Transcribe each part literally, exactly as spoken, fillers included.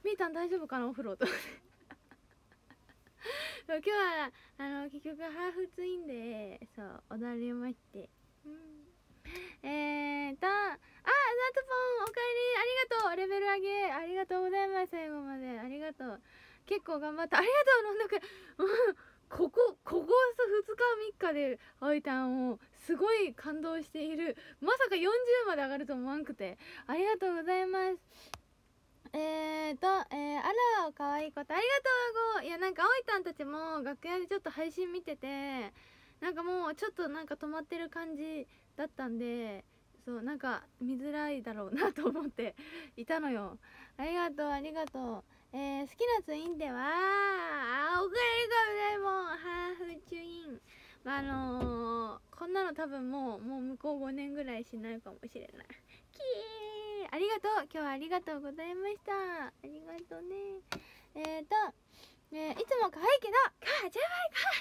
みーたん大丈夫かなお風呂と今日はあの結局ハーフツインでそう踊りまして、うん、えーとあナトポンおかえりありがとうレベル上げありがとうございます最後までありがとう結構頑張ったありがとう飲んだくここここふつかみっかであいたんをすごい感動しているまさかよんじゅうまで上がると思わんくてありがとうございますえーと、えー、あらかわいいことありがとうごいやなんかあおいたんたちも楽屋でちょっと配信見ててなんかもうちょっとなんか止まってる感じだったんでそうなんか見づらいだろうなと思っていたのよありがとうありがとうえー、好きなツインではあおかえりかみもハーフツインまああのー、こんなの多分もうもう向こうごねんぐらいしないかもしれないキーありがとう今日はありがとうございましたありがとうねえーと、えー、いつも可愛いけどかじゃ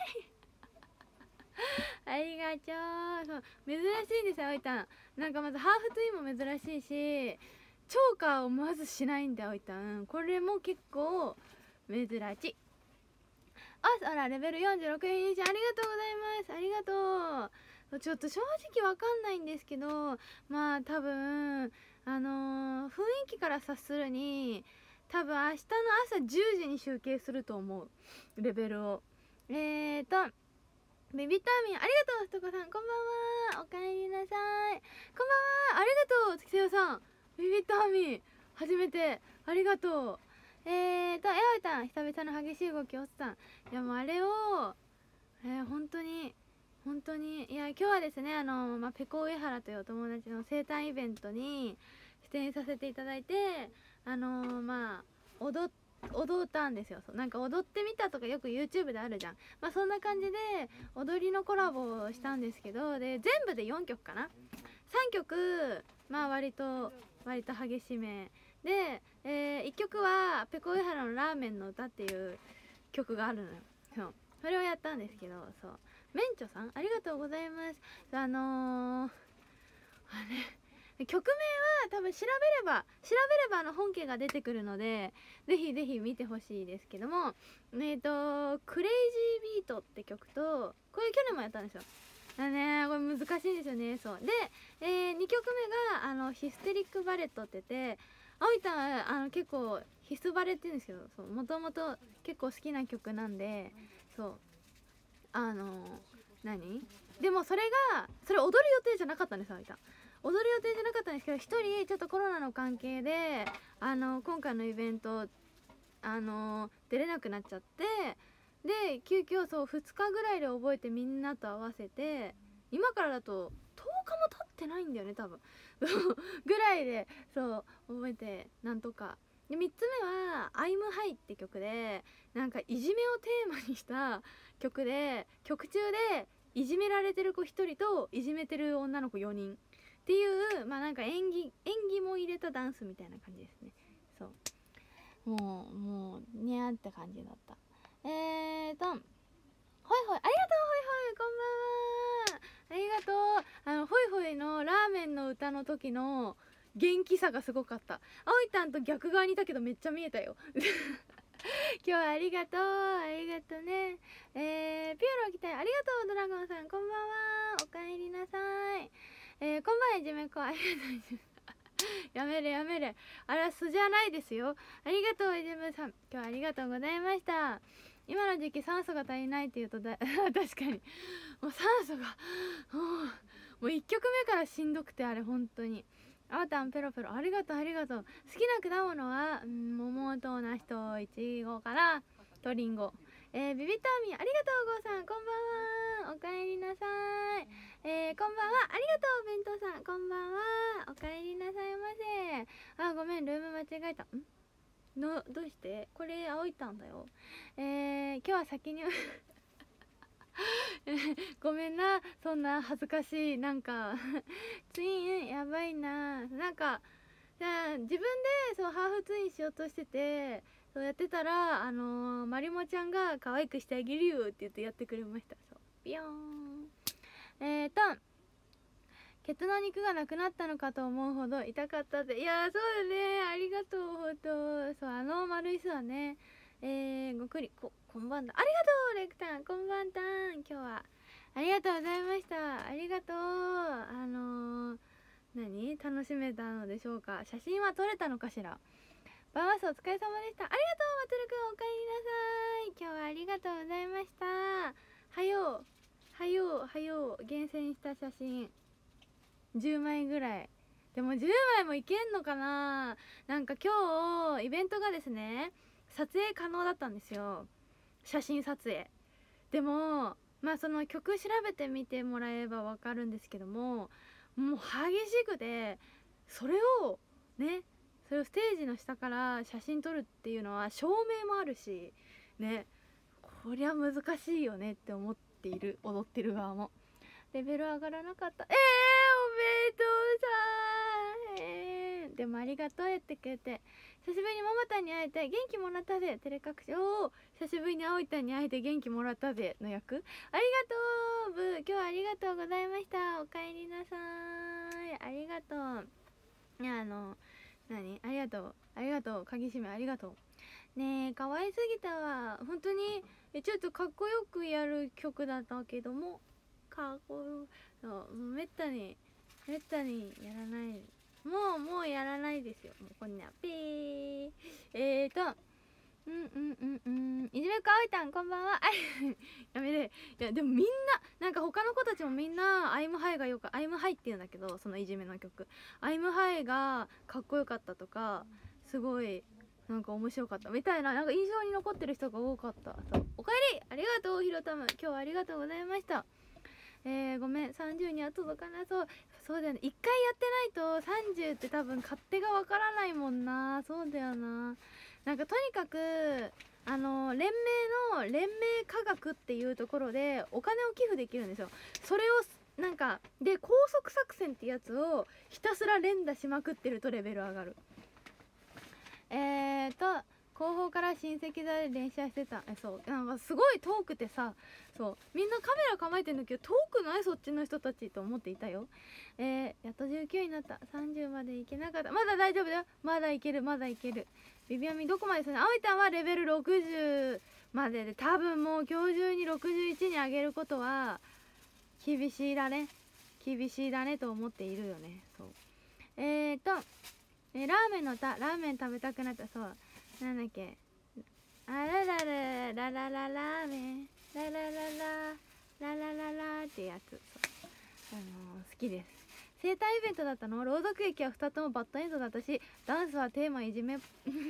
ばいかわいいありがとうそう珍しいですよおいたんなんかまずハーフツインも珍しいしチョーカーをまずしないんだよおいたんこれも結構珍しいああらレベルよんじゅうろくにちありがとうございますありがとうちょっと正直わかんないんですけどまあ多分あのー、雰囲気から察するに多分明日の朝じゅうじに集計すると思うレベルをえーとベビタミンありがとうすとこさんこんばんはおかえりなさいこんばんはありがとう月代さんベビタミン初めてありがとうえーと、えおいたん久々の激しい動きおっさんいやもうあれをえー、本当に本当にいや今日はですねあの、まあ、ペコ上原というお友達の生誕イベントに出演させていただいてあのー、まあ踊踊ったんですよそうなんか踊ってみたとかよく YouTube であるじゃんまあそんな感じで踊りのコラボをしたんですけどで全部でよんきょくかなさんきょくまあ割と割と激しめで、えー、いっきょくはペコ上原のラーメンの歌っていう曲があるのよそうそれをやったんですけどそうメンチョさんありがとうございますあのー、あれ曲名は多分調べれば調べればあの本家が出てくるのでぜひぜひ見てほしいですけどもえっ、ー、とクレイジービートって曲とこれ去年もやったんですよだねこれ難しいんですよねそうで、えー、にきょくめがあのヒステリックバレットって言ってあおいたんあの結構ヒスバレって言うんですけどもともと結構好きな曲なんでそうあのー、何でもそれがそれ踊る予定じゃなかったんですあおいたん踊る予定じゃなかったんですけど一人ちょっとコロナの関係であの今回のイベントあの出れなくなっちゃってで急遽そうふつかぐらいで覚えてみんなと合わせて今からだととおかも経ってないんだよね多分ぐらいでそう覚えてなんとかでみっつめは「I'm High」って曲でなんかいじめをテーマにした曲で曲中でいじめられてる子ひとりといじめてる女の子よにんっていうまあなんか演技演技も入れたダンスみたいな感じですねそうもうもうにゃーって感じだったえーとほいほいありがとうほいほいこんばんはありがとうあのホイホイのラーメンの歌の時の元気さがすごかったあおいたんと逆側にいたけどめっちゃ見えたよ今日はありがとうありがとうねえー、ピューロ来たよありがとうドラゴンさんこんばんはおかえりなさいえー、こんばんはいじめこありがとうやめれやめれあらすじゃないですよありがとういじめさん今日はありがとうございました今の時期酸素が足りないっていうとだ確かにもう酸素がもういっきょくめからしんどくてあれ本当にあわたんペロペロありがとうありがとう好きな果物は、うん、桃と梨といちごかなとりんごえー、ビビターミンありがとうゴーさんこんばんはおかえりなさいえー、こんばんはありがとう弁当さんこんばんはおかえりなさいませあごめんルーム間違えたんのどうしてこれ青いたんだよえー、今日は先にごめんなそんな恥ずかしいなんかツインやばいななんかじゃあ自分でそうハーフツインしようとしててそうやってたらあのー、まりもちゃんが可愛くしてあげるよって言ってやってくれましたそうピヨーンえーとケツの肉がなくなったのかと思うほど痛かったって。いやー、そうだね、ありがとう。ほんとそう、あの丸い巣はね。えー、ごくりここんばんだ。ありがとうレクタン、こんばんたん。今日はありがとうございました。ありがとう。あのー、何楽しめたのでしょうか。写真は撮れたのかしら。バーマスお疲れ様でした。ありがとうマトルくん、おかえりなさい。今日はありがとうございました。はようはようはよう、厳選した写真じゅうまいぐらい。でもじゅうまいもいけんのかな。なんか今日イベントがですね、撮影可能だったんですよ、写真撮影。でもまあその曲調べてみてもらえばわかるんですけども、もう激しくて、それをね、それをステージの下から写真撮るっていうのは照明もあるしね、こりゃ難しいよねって思っている、踊ってる側も。レベル上がらなかった。えー、おめでとうさー、えー、でもありがとうやってくれて。久しぶりにママタンに会えて元気もらったぜ。照れ隠し。おお、久しぶりに葵たんに会えて元気もらったぜの役。ありがとうブー、今日はありがとうございました。おかえりなさーい。ありがとう。いや、あの何、ありがとうありがとう、鍵閉めありがとうね。え、可愛すぎたわ本当に。え、ちょっとかっこよくやる曲だったけども、かっこよ、そうめったにめったにやらない。もうもうやらないですよ、もうこんなピー。えーとうんうんうんうん、いじめっ子あおいたんこんばんは。やめて。いやでもみんななんか他の子たちもみんなアイムハイがよかアイムハイっていうんだけど、そのいじめの曲アイムハイがかっこよかったとか、すごいなんか面白かったみたいな、なんか印象に残ってる人が多かった。そう、おかえりありがとうひろたむ、今日はありがとうございました。えー、ごめんさんじゅうには届かなそう。そうだよね、いっかいやってないとさんじゅうって多分勝手がわからないもんな。そうだよな。なんかとにかくあの連盟の連盟科学っていうところでお金を寄付できるんですよ。それをなんかで高速作戦ってやつをひたすら連打しまくってるとレベル上がる。えーと後方から親戚座で連射してた。え、そうなんかすごい遠くてさ、そうみんなカメラ構えてんだけど遠くないそっちの人たちと思っていたよ。えー、やっとじゅうきゅうになった。さんじゅうまでいけなかった。まだ大丈夫だよ、まだいけるまだいける。ビビアミどこまでですね。あおいたんはレベルろくじゅうまでで、多分もう今日中にろくじゅういちに上げることは厳しいだね厳しいだねと思っているよね。そうえーとえー、ラーメンの歌、ラーメン食べたくなった。そうなんだっけ、あららららららラーメンララララララララってやつ。そうあのー、好きです。生誕イベントだったの。朗読劇はふたつともバッドエンドだったし、ダンスはテーマいじめ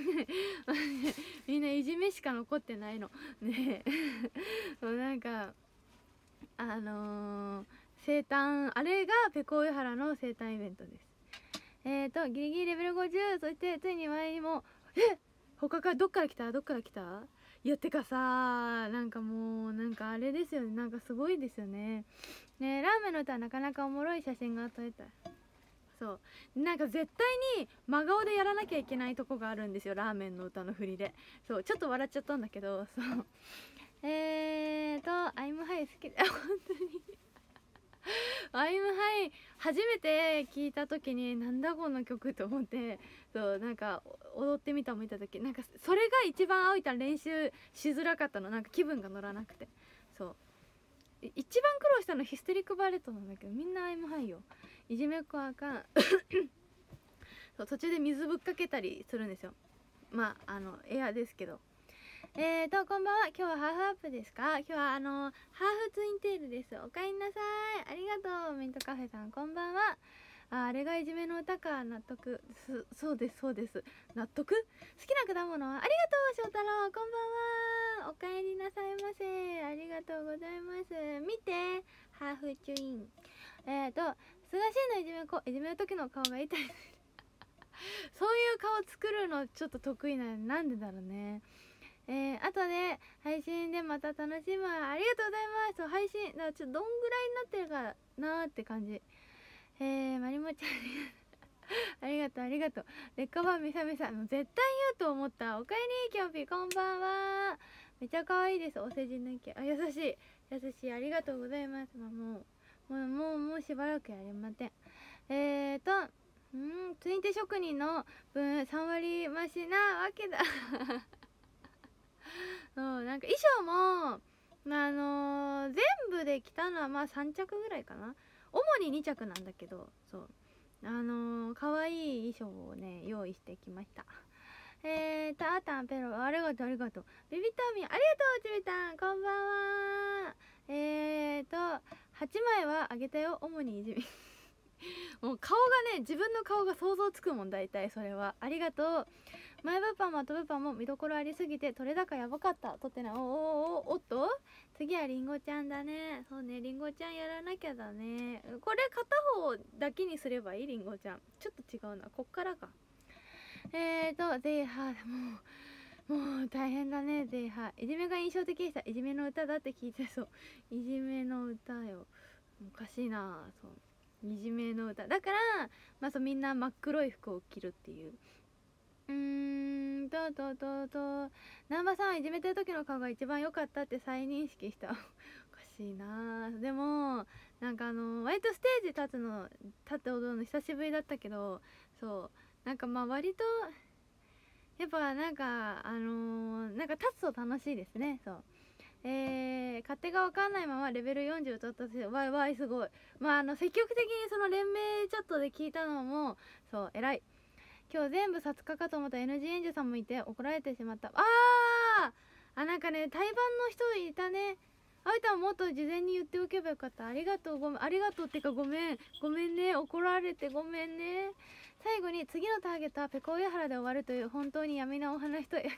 みんないじめしか残ってないのねえそうなんかあのー、生誕あれがペコ上原の生誕イベントです。えーとギリギリレベルごじゅう、そしてついに前にもえ他からどっから来たどっから来たいやてかさ、なんかもうなんかあれですよね、なんかすごいですよね。ねえ、ラーメンの歌はなかなかおもろい写真が撮れた。そうなんか絶対に真顔でやらなきゃいけないとこがあるんですよ、ラーメンの歌の振りで。そうちょっと笑っちゃったんだけど、そうえーとアイムハイ好きだ本当にアイムハイ初めて聞いた時になんだこの曲と思って、そうなんか踊ってみたも見た時なんかそれが一番あおいたん練習しづらかったの。なんか気分が乗らなくて、そう一番苦労したのヒステリックバレットなんだけど、みんなアイムハイよ。いじめっ子あかんそう途中で水ぶっかけたりするんですよ。まああのエアですけど。えーとこんばんは。今日はハーフアップですか。今日はあのハーフツインテールです。おかえりなさい。ありがとうミントカフェさんこんばんは。ああれがいじめの歌か。納得す。そうですそうです、納得。好きな果物はありがとう翔太郎こんばんは。おかえりなさいませ。ありがとうございます。見てハーフチュイン。えーと菅氏のいじめ子、いじめの時の顔が痛いそういう顔作るのちょっと得意なの。なんでだろうね。えー、後で配信でまた楽しむ。ありがとうございます。そう配信だからちょっとどんぐらいになってるかなーって感じ。えー、まりもちゃんありがとうありがとう。劣化版みさみさん、絶対言うと思った。おかえりキョンピーこんばんは。めっちゃ可愛いです。お世辞抜き、あ優しい優しい、ありがとうございます。まあ、もうもうもうもうしばらくやりません。えーとうんツインテ職人の分さん割増しなわけだそうなんか衣装もあのー、全部で着たのはまあさん着ぐらいかな。主にに着なんだけど、そうあのー、かわいい衣装をね用意してきました。えーとあーたんペロありがとうありがとう。ビビタミンありがとうちびたんこんばんは。えーとはちまいはあげたよ主にいじみもう顔がね自分の顔が想像つくもん大体それはありがとう。前物販も後物販も見どころありすぎて取れ高やばかったとってな。おおおおっと次はりんごちゃんだね。そうねりんごちゃんやらなきゃだね。これ片方だけにすればいいりんごちゃんちょっと違うなこっからか。えーとゼイハーもうもう大変だねゼイハー。いじめが印象的でした。いじめの歌だって聞いてそういじめの歌よおかしいな。そういじめの歌だからまあそうみんな真っ黒い服を着るっていう。うーんとととと南波さんいじめてる時の顔が一番良かったって再認識したおかしいな。でもなんかあの割とステージ立つの立って踊るの久しぶりだったけどそうなんかまあ割とやっぱなんかあのー、なんか立つと楽しいですね。そうえー、勝手が分かんないままレベルよんじゅうちょっとしてわいわいすごい。まああの積極的にその連盟チャットで聞いたのもそう偉い。今日全部殺価かと思った エヌジー 演者さんもいて怒られてしまった。あーあなんかね対バンの人いたね。あいたももっと事前に言っておけばよかった。ありがとうごめんありがとうってかごめんごめんね怒られてごめんね。最後に次のターゲットはペコ上原で終わるという本当に闇なお話と役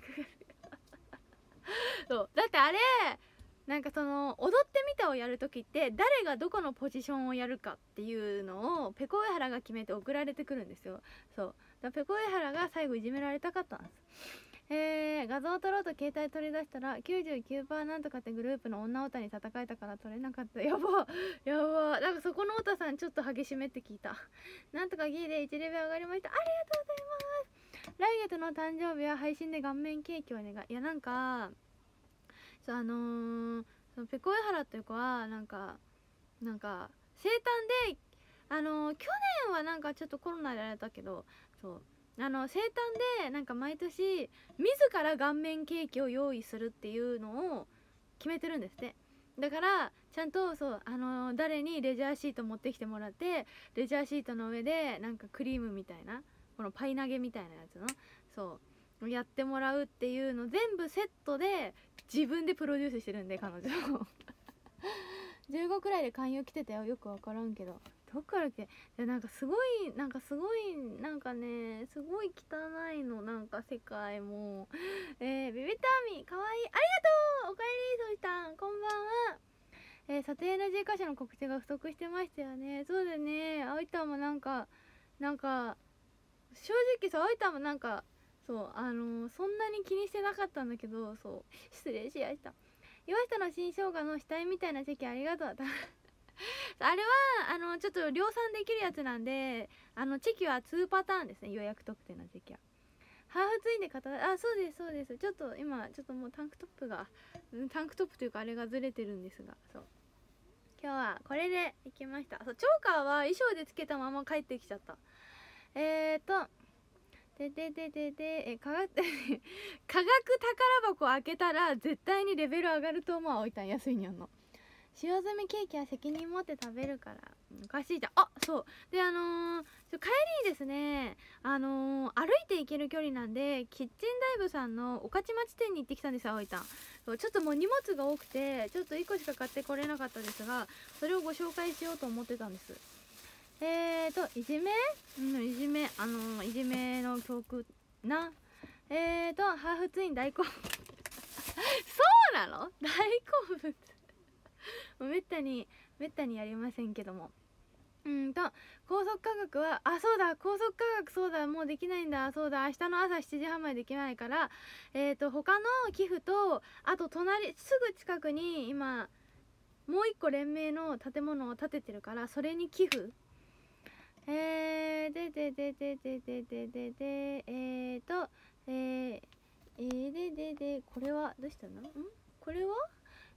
そうだってあれなんかその踊ってみたをやるときって誰がどこのポジションをやるかっていうのをペコ上原が決めて送られてくるんですよ。そうだペコ上原が最後いじめられたかったんです。えー、画像を撮ろうと携帯取り出したら きゅうじゅうきゅうパーセント なんとかってグループの女オタに叩かれたから撮れなかった。やばやばなんかそこのオタさんちょっと激しめって聞いた。なんとかギーでいちレベル上がりました。ありがとうございます。来月の誕生日は配信で顔面ケーキをお願い。いやなんかそうあのー、そのペコ上原っていう子はなんかなんか生誕であのー、去年はなんかちょっとコロナであれたけどそうあの生誕でなんか毎年自ら顔面ケーキを用意するっていうのを決めてるんですって。だからちゃんとそうあのー、誰にレジャーシート持ってきてもらってレジャーシートの上でなんかクリームみたいなこのパイ投げみたいなやつのそうやってもらうっていうの全部セットで自分でプロデュースしてるんで彼女じゅうごくらいで勧誘来てたよよく分からんけどどっからっけ。でなんかすごいなんかすごいなんかねすごい汚いのなんか世界もえー、ビビターミンかわいいありがとうおかえりそうしたんこんばんは。えー、撮影 エヌジー 歌詞の告知が不足してましたよね。そうだねあいたんもなんかなんか正直さあいたんもなんかそうあのー、そんなに気にしてなかったんだけどそう失礼しました。岩下の新生姜の死体みたいな席ありがとうあれはあのちょっと量産できるやつなんであのチェキはにパターンですね予約特典のチェキは。ハーフツインで片あそうですそうです。ちょっと今ちょっともうタンクトップがタンクトップというかあれがずれてるんですがそう今日はこれで行きました。そうチョーカーは衣装でつけたまま帰ってきちゃった。えーとでででででえ科学科学宝箱開けたら絶対にレベル上がると思う。おいたん安いにゃんの使用済みケーキは責任持って食べるからおかしいじゃん。あそうであのー、帰りにですねあのー、歩いて行ける距離なんでキッチンダイブさんの御徒町店に行ってきたんですよおいたん。そうちょっともう荷物が多くてちょっといっこしか買ってこれなかったですがそれをご紹介しようと思ってたんです。えーといじめうんいじめあのー、いじめの教訓なえーとハーフツイン大好物そうなの大好物めったにめったにやりませんけどもうんと高速価格はあそうだ高速価格そうだもうできないんだそうだ明日の朝しちじはんまでできないからえーと他の寄付とあと隣すぐ近くに今もう一個連盟の建物を建ててるからそれに寄付えーでででででででででえーとえーえーでででこれはどうしたのんこれは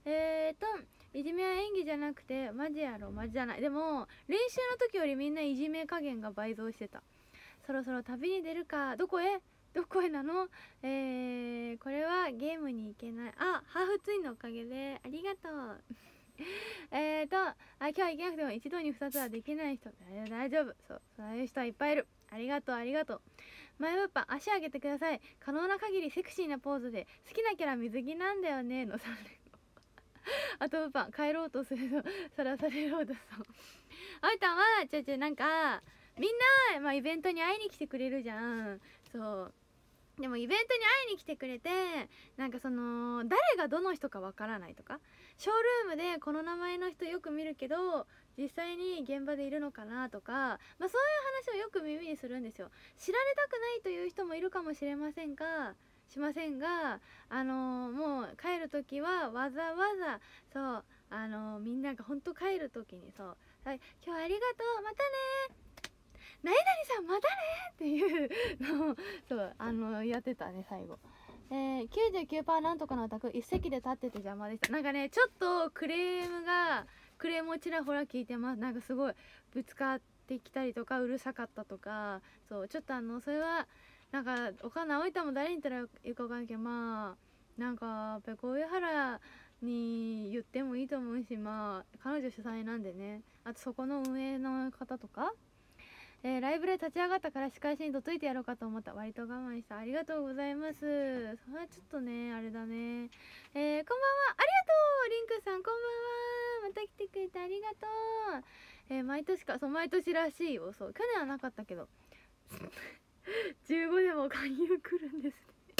えーといじめは演技じゃなくてマジやろ、マジじゃない。でも練習の時よりみんないじめ加減が倍増してた。そろそろ旅に出るか。どこへどこへなの。えー、これはゲームに行けない。あ、ハーフツインのおかげでありがとうえーとあ今日は行けなくても一度にふたつはできない人大丈夫。そうそういう人はいっぱいいる。ありがとうありがとう。前物販足上げてください。可能な限りセクシーなポーズで。好きなキャラ水着なんだよねのさん連合あと物販帰ろうとするとさらされようだそう。あいたんはちょちょなんかみんな、まあ、イベントに会いに来てくれるじゃん。そうでもイベントに会いに来てくれて、なんかその誰がどの人かわからないとか、ショールームでこの名前の人よく見るけど実際に現場でいるのかなとか、まあ、そういう話をよく耳にするんですよ。知られたくないという人もいるかもしれませんがしませんがあのー、もう帰る時はわざわざそうあのー、みんながほんと帰る時にそう、はい、今日はありがとうまたね何々さんまたねっていうのをそうあのやってたね最後。えー、きゅうじゅうきゅうパーセント なんとかのお宅一席で立ってて邪魔でした。なんかねちょっとクレームがクレームをちらほら聞いてます。なんかすごいぶつかってきたりとかうるさかったとか、そうちょっとあのそれはなんかおかなおいたも誰に言ったらいいかわかんないけど、まあなんかやっぱりこういう原に言ってもいいと思うし、まあ彼女主催なんでね。あとそこの運営の方とか、えー、ライブで立ち上がったから仕返しにどついてやろうかと思った。割と我慢した。ありがとうございます。それはちょっとねあれだね。えー、こんばんは。ありがとうリンクさんこんばんは。また来てくれてありがとう。えー、毎年か。そう毎年らしいよ。そう去年はなかったけどじゅうごでも勧誘来るんです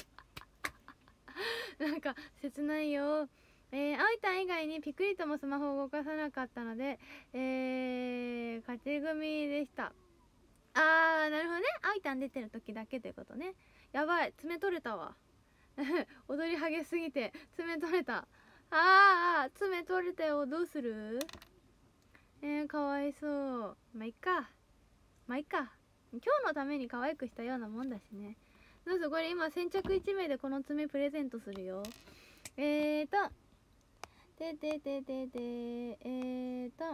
ねなんか切ないよ。えー、あいたん以外にピクリともスマホを動かさなかったので、えー、勝ち組でした。あーなるほどね。あいたん出てる時だけということね。やばい爪取れたわ踊り激しすぎて爪取れた。あー爪取れたよ。どうする。えー、かわいそう。まあいっかまあいっか。今日のために可愛くしたようなもんだしね。どうぞこれ今先着いち名でこの爪プレゼントするよ。えーとてててててえーと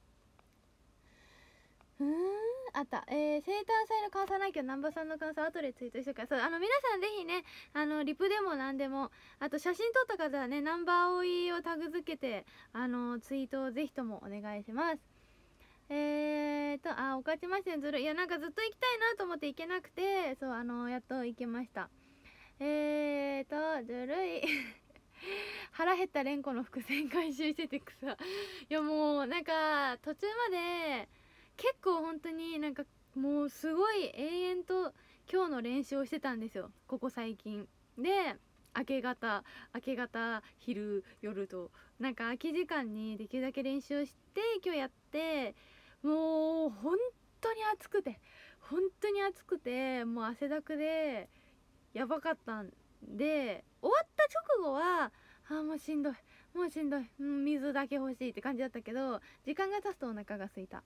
うーんあった、えー、生誕祭の感想ないけど南波さんの感想後でツイートしとくから。そうあの皆さんぜひねあのリプでも何でも、あと写真撮った方はねナンバー葵をタグ付けてあのツイートをぜひともお願いします。えーとあおかちましてずるい。いやなんかずっと行きたいなと思って行けなくて、そうあのやっと行けました。えーとずるい腹減ったレンコの伏線回収しててくさいやもうなんか途中まで結構本当になんかもうすごい永遠と今日の練習をしてたんですよここ最近で。明け方明け方昼夜となんか空き時間にできるだけ練習して今日やって、もう本当に暑くて本当に暑くてもう汗だくでやばかったんで、終わった直後はあーもうしんどいもうしんどい、うん、水だけ欲しいって感じだったけど、時間が経つとお腹が空いた。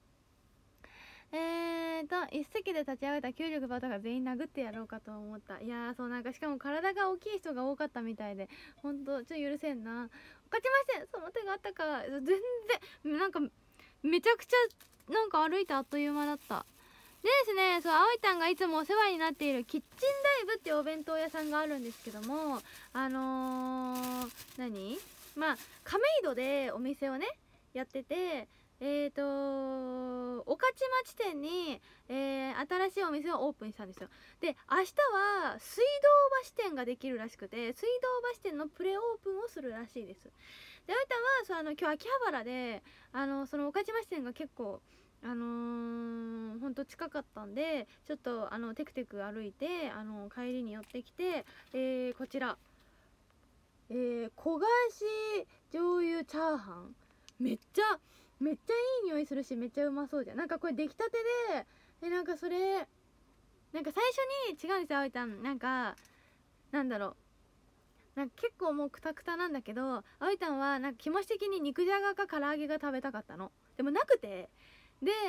えーと一席で立ち上がったきゅうじゅうきゅうパーセントが全員殴ってやろうかと思った。いやーそうなんかしかも体が大きい人が多かったみたいでほんとちょっと許せんな。勝ちましてその手があったか。全然なんかめちゃくちゃなんか歩いてあっという間だった。でですね、そうあおいたんがいつもお世話になっているキッチンダイブっていうお弁当屋さんがあるんですけども、あのー、何まあ亀戸でお店をねやってて、えーと御徒町店に、えー、新しいお店をオープンしたんですよ。で明日は水道橋店ができるらしくて、水道橋店のプレオープンをするらしいです。であいたんはそうあの今日秋葉原であのその御徒町店が結構あのー、ほんと近かったんでちょっとあのテクテク歩いてあの帰りに寄ってきて、えー、こちら、えー、焦がし醤油チャーハンめっちゃめっちゃいい匂いするしめっちゃうまそうじゃん。なんかこれ出来たてでえなんかそれなんか最初に違うんですよあおいたん。なんかなんだろうなんか結構もうクタクタなんだけど、あおいたんはなんか気持ち的に肉じゃがか唐揚げが食べたかったの。でもなくてで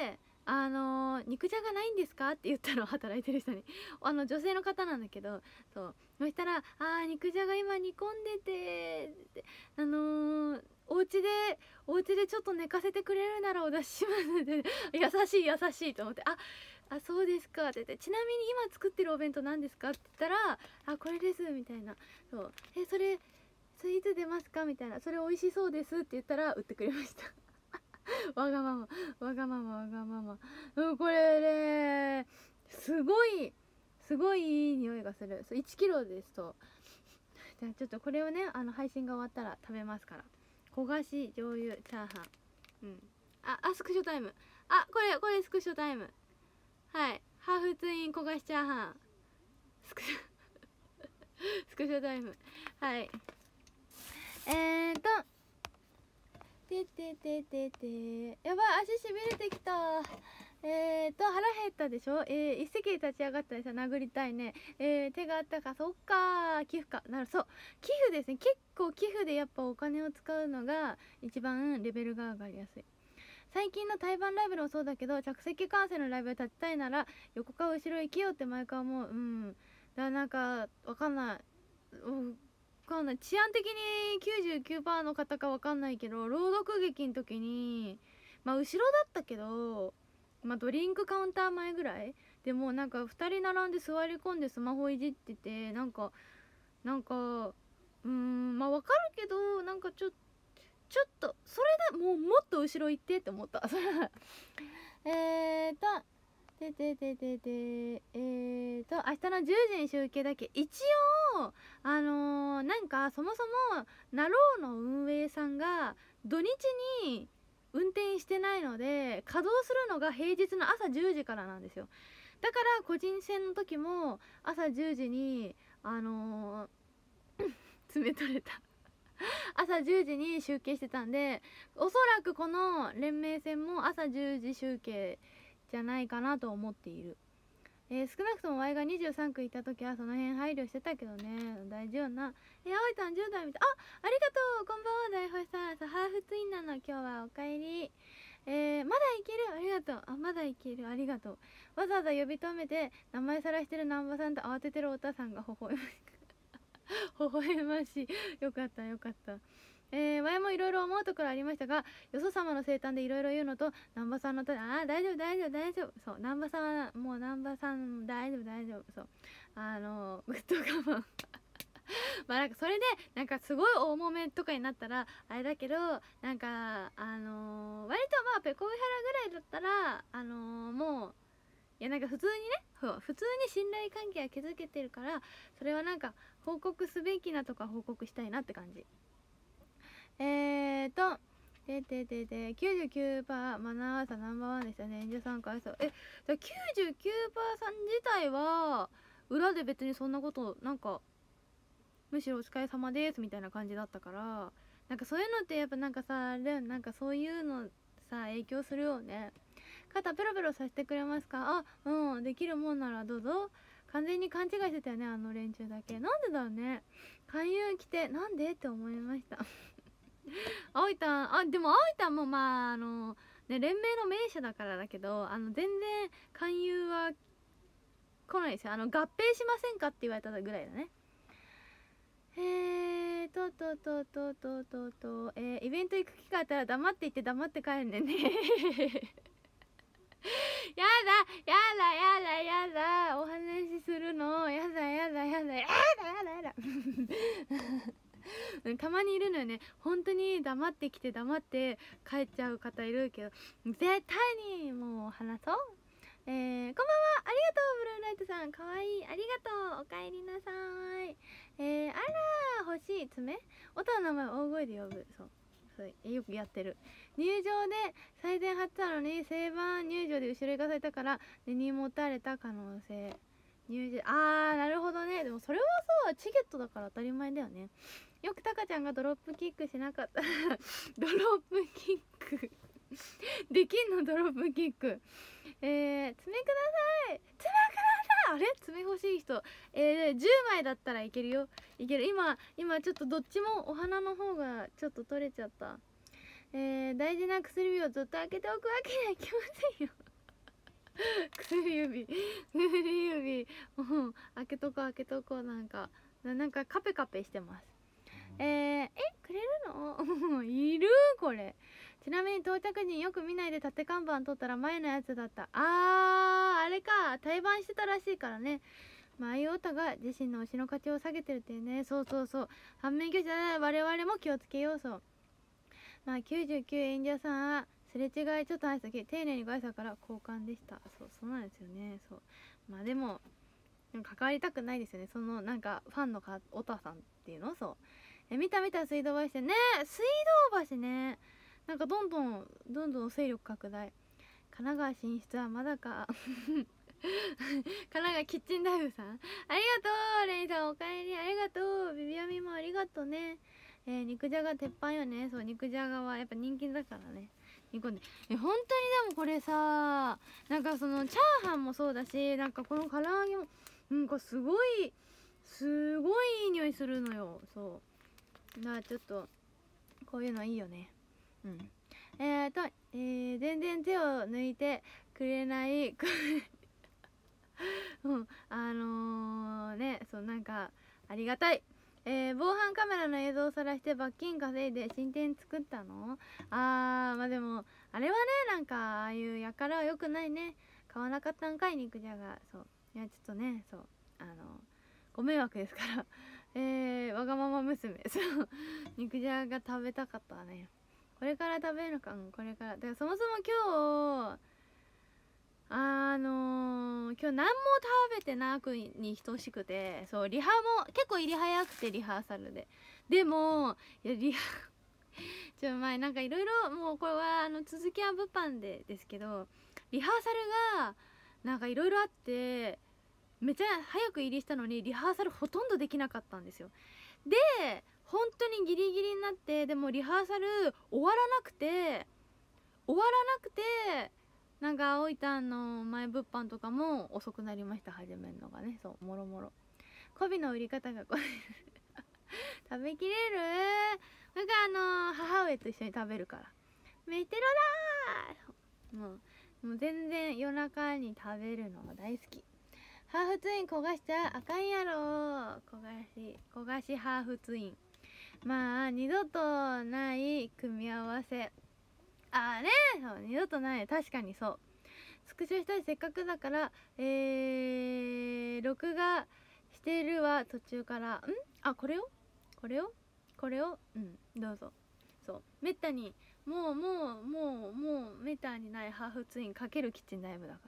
あのー、肉じゃがないんですかって言ったの、働いてる人に。あの女性の方なんだけど、そうそしたら「あー肉じゃが今煮込んでて」ってあのー、お家でお家でちょっと寝かせてくれるならお出ししますって優しい優しいと思って、ああそうですかって言って、ちなみに今作ってるお弁当何ですかって言ったら、あこれですみたいな、そうえそれスイーツ出ますかみたいな、それ美味しそうですって言ったら売ってくれましたわがままわがままわがまま、うん、これねすごいすごいいい匂いがする。そういちキロですと。じゃあちょっとこれをね、あの配信が終わったら食べますから。焦がし醤油チャーハン、うんああスクショタイム、あこれこれスクショタイム、はいハーフツイン焦がしチャーハンスクショスクショタイム、はいえーとてててててやばい足しびれてきた。えーと腹減ったでしょ。えー、一席で立ち上がったらさ殴りたいね。えー、手があったか、そっか寄付かなる、そう寄付ですね。結構寄付でやっぱお金を使うのが一番レベルが上がりやすい。最近の対バンライブもそうだけど、着席観戦のライブで立ちたいなら横か後ろ行けよって毎回思う。うんだからなんかわかんない、うんわかんない、治安的に きゅうじゅうきゅうパーセント の方かわかんないけど、朗読劇の時にまあ後ろだったけど、まあドリンクカウンター前ぐらいでもなんかふたり並んで座り込んでスマホいじってて、なんかなんかうーんまあわかるけど、なんかちょちょっとそれだもうもっと後ろ行ってって思ったえーとてててててえーと明日のじゅうじに集計だけ一応あのー、なんかそもそもナローの運営さんが土日に運転してないので、稼働するのが平日の朝じゅうじからなんですよ。だから個人戦の時も朝じゅうじにあのー、爪取れた朝じゅうじに集計してたんで、おそらくこの連盟戦も朝じゅうじ集計じゃないかなと思っている。えー、少なくとも Y がにじゅうさん区行った時はその辺配慮してたけどね、大丈夫な。えー、葵さんじゅう代みたい。あありがとう、こんばんは大星さん。さハーフツインなの今日は、おかえり。えー、まだいける、ありがとう。あまだいける、ありがとう。わざわざ呼び止めて名前さらしてる南波さんと慌ててるおたさんが微笑まし微笑ましい。よかったよかった。えー、前もいろいろ思うところありましたが、よそ様の生誕でいろいろ言うのと南波さんのたああ大丈夫大丈夫大丈夫、そう南波さんはもう南波さん大丈夫大丈夫、そうあのグッド我慢まあなんかそれでなんかすごい大揉めとかになったらあれだけど、なんかあのー、割とまあペコビハラぐらいだったらあのー、もういやなんか普通にね、普通に信頼関係は築けてるから、それはなんか報告すべきなとか報告したいなって感じ。えーとでででで きゅうじゅうきゅうパーセント マナー朝ナンバーワンでしたね。演者さんかわいそう。えじゃあ きゅうじゅうきゅうパーセント さん自体は裏で別にそんなことなんかむしろお疲れ様ですみたいな感じだったから、なんかそういうのってやっぱなんかさ、なんかそういうのさ影響するよね。肩ペロペロさせてくれますか。あうんできるもんならどうぞ。完全に勘違いしてたよね、あの連中だけ。なんでだろうね、勧誘来てなんでって思いました葵たん、あでも葵たんもまああのね連盟の名手だからだけど、あの全然勧誘は来ないですよ。あの合併しませんかって言われたぐらいだね。えーとととととととえー、イベント行く機会あったら黙って行って黙って帰るねんねやだやだやだやだお話しするのやだやだやだやだやだやだたまにいるのよね、本当に黙ってきて黙って帰っちゃう方いるけど、絶対にもう話そう。えー、こんばんは、ありがとうブルーライトさん、かわいい、ありがとう、おかえりなさい。えー、あら欲しい爪、音の名前を大声で呼ぶ、そうそうよくやってる。入場で最善張ったのに正番入場で後ろ行かされたから根に持たれた可能性。入場あーなるほどね。でもそれはさチケットだから当たり前だよね。よくタカちゃんがドロップキックしなかったドロップキックできんのドロップキック。えー、爪ください、爪ください。あれ爪欲しい人、えー、じゅうまいだったらいけるよ、いける。今今ちょっとどっちもお花の方がちょっと取れちゃった。えー、大事な薬指をずっと開けておくわけにはいきませんよ薬指薬指もう開けとこう開けとこう。なんかなんかカペカペしてます。えー、えくれるのいるこれ。ちなみに到着時よく見ないで縦看板取ったら前のやつだった。あーあれか、対バンしてたらしいからね。まあアイオータが自身の推しの価値を下げてるっていうね。そうそうそう、反面教師じゃない我々も気をつけよう。そう、まあきゅうじゅうきゅう演者さんはすれ違いちょっと挨拶丁寧にご挨拶から交換でした。そうそうなんですよね。そう、まあでも関わりたくないですよね、そのなんかファンのかおたさんっていうの。そうえ見た見た水道橋ね、水道橋ね、なんかどんどんどんどん勢力拡大。神奈川進出はまだか神奈川キッチンダイブさんありがとう。レイさんおかえりありがとう。ビビアミもありがとうね。えー、肉じゃが鉄板よね。そう肉じゃがはやっぱ人気だからね。煮込んでえ本当にでもこれさ、なんかそのチャーハンもそうだし、なんかこの唐揚げもなんかすごいすごいいい匂いするのよ。そうだからちょっとこういうのいいよね。うんえーと、えー、全然手を抜いてくれないうんあのー、ねそうなんかありがたい。えー、防犯カメラの映像を晒して罰金稼いで新店作ったの。あーまあでもあれはね、なんかああいうやからはよくないね。買わなかったんかい肉じゃが。そういやちょっとね、そうあのご迷惑ですからえー、わがまま娘そう肉じゃが食べたかったね。これから食べるのか、うん、これからだからそもそも今日あのー、今日何も食べてなくに等しくて、そうリハも結構入り早くて、リハーサルででもいやリハちょ前なんかいろいろもうこれはあの続きは物販でですけど、リハーサルがなんかいろいろあってめっちゃ早く入りしたのにリハーサルほとんどできなかったんですよ。で本当にギリギリになって、でもリハーサル終わらなくて終わらなくてなんか青いターンの前物販とかも遅くなりました、始めるのがね。そうもろもろ媚びの売り方がこれ食べきれる。なんかあのー、母上と一緒に食べるからメテロだー。もうもう全然夜中に食べるのが大好き。ハーフツイン焦がしちゃあかんやろ。焦がし焦がしハーフツイン、まあ二度とない組み合わせ。あーねそう二度とない。確かにそう。スクショしたいせっかくだからえー、録画してるわ途中からんあこれをこれをこれをうんどうぞ。そうめったにもうもうもうもうめったにないハーフツインかけるキッチンダイブだから。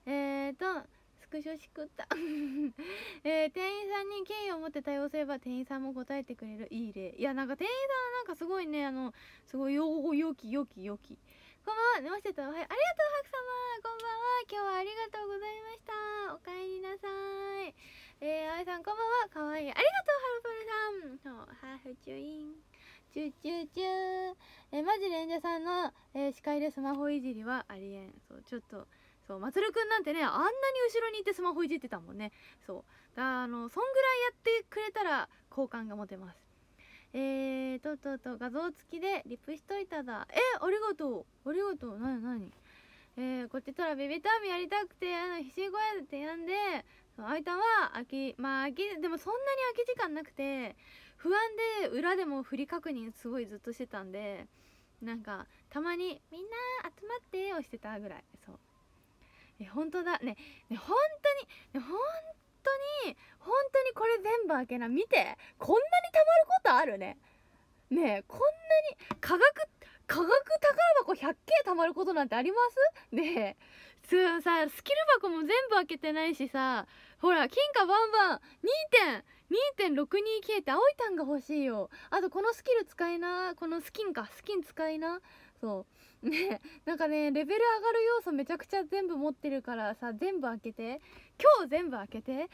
えーとスクショしくったえー、店員さんに敬意を持って対応すれば店員さんも答えてくれる。いい例。いやなんか店員さんなんかすごいね、あのすごいよよきよきよき。こんばんは寝ましてた。はいありがとうハク様。こんばんは今日はありがとうございました。おかえりなさい。えー、あいさんこんばんは。かわいいありがとうハルパルさん。そうハーフチュインチュチュチュえー、マジレンジャーさんの、えー、司会でスマホいじりはありえん。そうちょっとそうまつるくんなんてねあんなに後ろにいてスマホいじってたもんね。そうだあのそんぐらいやってくれたら好感が持てます。えーととと画像付きでリプしといただ。えありがとうありがとう。なになにえー、こっちとらビビターミやりたくてあのひしごやで提案であいたは空きまあ空きでもそんなに空き時間なくて不安で裏でも振り確認すごいずっとしてたんで、なんかたまにみんな集まってをしてたぐらい。そうえ本当だねね本当にね本当に本当にこれ全部開けな見てこんなにたまることあるね。ねえこんなに科学科学宝箱 ひゃくケー たまることなんてあります？ねえすさスキル箱も全部開けてないしさ、ほら金貨バンバン にてんろくにケー って青いタンが欲しいよ。あとこのスキル使いな、このスキンかスキン使いな。そうねなんかねレベル上がる要素めちゃくちゃ全部持ってるからさ、全部開けて今日全部開けて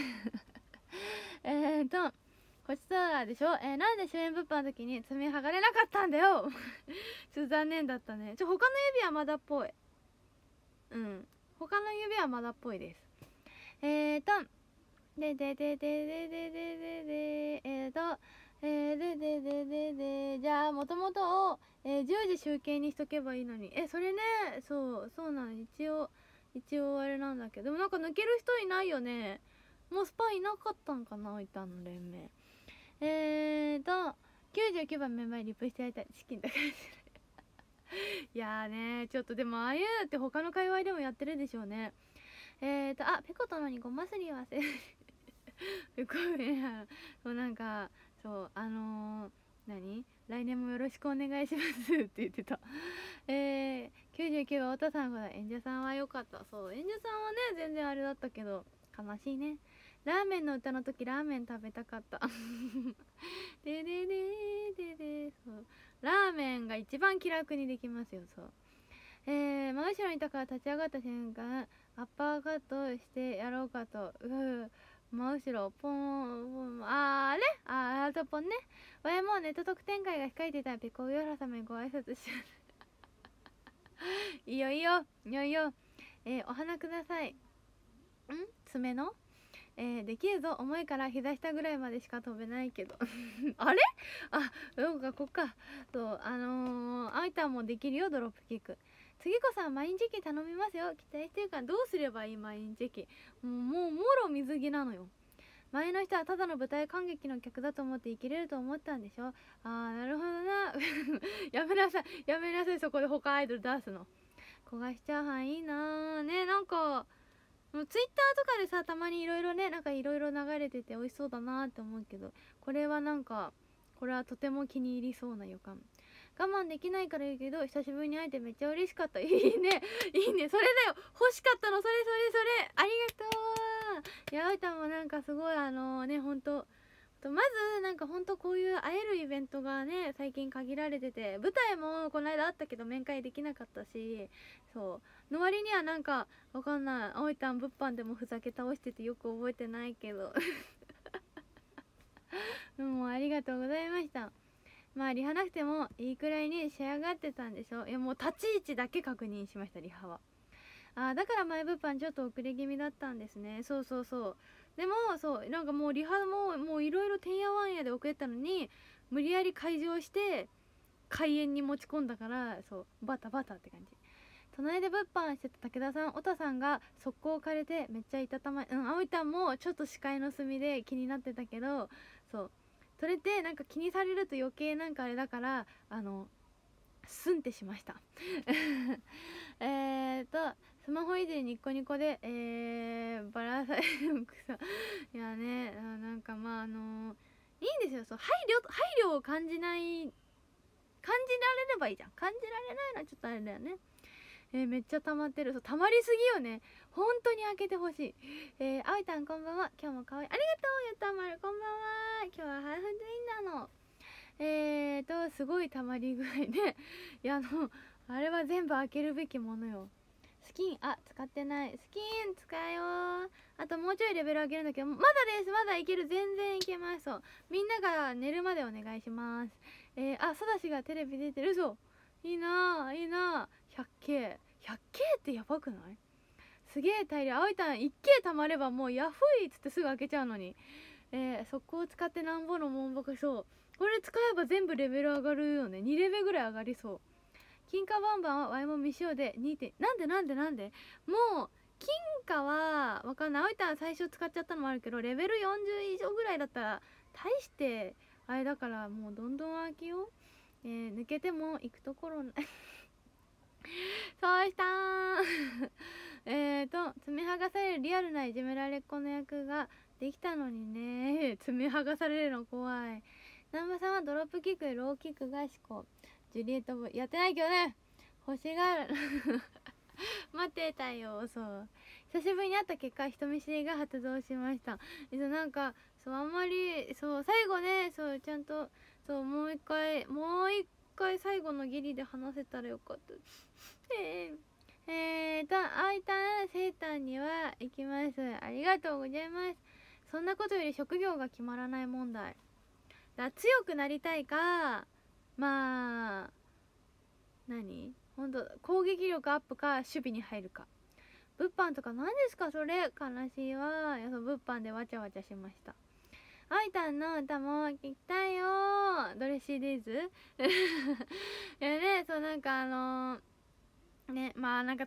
えーとこっちだでしょ。えー、なんで主演物販の時に爪剥がれなかったんだよちょっと残念だったね。ちょ他の指はまだっぽい。うん他の指はまだっぽいです。えーとでででででででででえーとえーでででででじゃあもともとを、えー、じゅうじ集計にしとけばいいのに。えそれねそうそうなの。一応一応あれなんだけど、でもなんか抜ける人いないよね。もうスパいなかったんかな、おいたんの連盟。えーときゅうじゅうきゅうばんメンバーにリプしてやりたい。チキンだからいやーね、ちょっとでもああいうのって他の界隈でもやってるでしょうね。えーとあペコとのにごますり忘れペコね、そうなんかそうあのー、何来年もよろしくお願いしますって言ってた。えー、きゅうじゅうきゅうばんおたさんが演者さんは良かった。そう演者さんはね全然あれだったけど悲しいね。ラーメンの歌の時ラーメン食べたかったでででででそうラーメンが一番気楽にできますよ。そうえー、真後ろにいたから立ち上がった瞬間アッパーカットしてやろうかとうー真後ろポンポンあーあれあーあとポンね。わいもうネット特典会が控えていたらペコ上原様にご挨拶しいいよいいよいいよいいよ。えー、お花ください。ん爪のえー、できるぞ重いから膝下ぐらいまでしか飛べないけどあれあそうかこっか。そうあのー、あいたんもできるよドロップキック。次こそはマインチェキ頼みますよ。期待してるからどうすればいいマインチェキ。もうもうもろ水着なのよ。前の人はただの舞台観劇の客だと思って生きれると思ったんでしょ。あーなるほどなやめなさいやめなさい、そこで他アイドル出すの。焦がしチャーハンいいなーね。なんかツイッターとかでさたまにいろいろねなんかいろいろ流れてて美味しそうだなって思うけど、これはなんかこれはとても気に入りそうな予感。我慢できないから言うけど久しぶりに会えてめっちゃ嬉しかった。いいねいいね、それだよ欲しかったの、それそれそれありがとう。いやあいたんもなんかすごいあのー、ねほんとまずなんかほんとこういう会えるイベントがね最近限られてて、舞台もこの間あったけど面会できなかったし、そうの割にはなんかわかんない、あおいたん物販でもふざけ倒しててよく覚えてないけどどうもありがとうございました。まあリハなくてもいいくらいに仕上がってたんでしょ。いやもう立ち位置だけ確認しました、リハは。あだから前物販ちょっと遅れ気味だったんですね。そうそうそう。でもそうなんかもうリハももういろいろてんやわんやで遅れたのに無理やり会場して開演に持ち込んだから、そうバタバタって感じ。隣で物販してた武田さん、おたさんが速攻借りてめっちゃいたたまい、うん、あおいたんもちょっと視界の隅で気になってたけど、そうそれってなんか気にされると余計なんかあれだからあのスンってしましたえーとスマホいじりニッコニコでえー、バラされる草いやねなんかまああのー、いいんですよ。そう配慮配慮を感じない感じられればいいじゃん。感じられないのはちょっとあれだよね。えー、めっちゃ溜まってる。そう溜まりすぎよね。本当に開けてほしい。えー、あおいたんこんばんは。今日もかわいい。ありがとうゆたまるこんばんは。今日はハーフドゥインなの。えーとすごい溜まり具合でいやあのあれは全部開けるべきものよ。スキンあ使ってない。スキン使えよー。あともうちょいレベル上げるんだけどまだです。まだいける。全然いけます。そうみんなが寝るまでお願いします。えー、あソダシがテレビ出てるぞ。いいなーいいなー ひゃくケーひゃくケー ってやばくない？すげえ大量。あおいたん いちケー たまればもうヤフーイっつってすぐ開けちゃうのに、えー、速攻を使ってなんぼのもんばか。そうこれ使えば全部レベル上がるよね。にレベルぐらい上がりそう。金貨バンバンはワイも未使用でにてんなんでなんでなんでもう金貨はわかんない。あおいたん最初使っちゃったのもあるけどレベルよんじゅう以上ぐらいだったら大してあれだからもうどんどん開けよう。えー、抜けても行くところないそうしたーえーと爪剥がされるリアルないじめられっ子の役ができたのにね。爪剥がされるの怖い。南波さんはドロップキックでローキックが思考。ジュリエットボーイやってないけどね。欲しがる待ってたよ。そう久しぶりに会った結果人見知りが発動しました。えそうなんかそうあんまりそう最後ねそうちゃんとそうもう一回もう一回最後のギリで話せたらよかったえー、えーとあいたんセーターには行きます。ありがとうございます。そんなことより職業が決まらない問題だ。強くなりたいかまあ何ほんと攻撃力アップか守備に入るか。物販とか何ですかそれ。悲しいわ。いやそう物販でわちゃわちゃしました。あいたんの歌も聞きたいよー。ドレッシーデイズいやねそうなんかあのー、ねまあなんか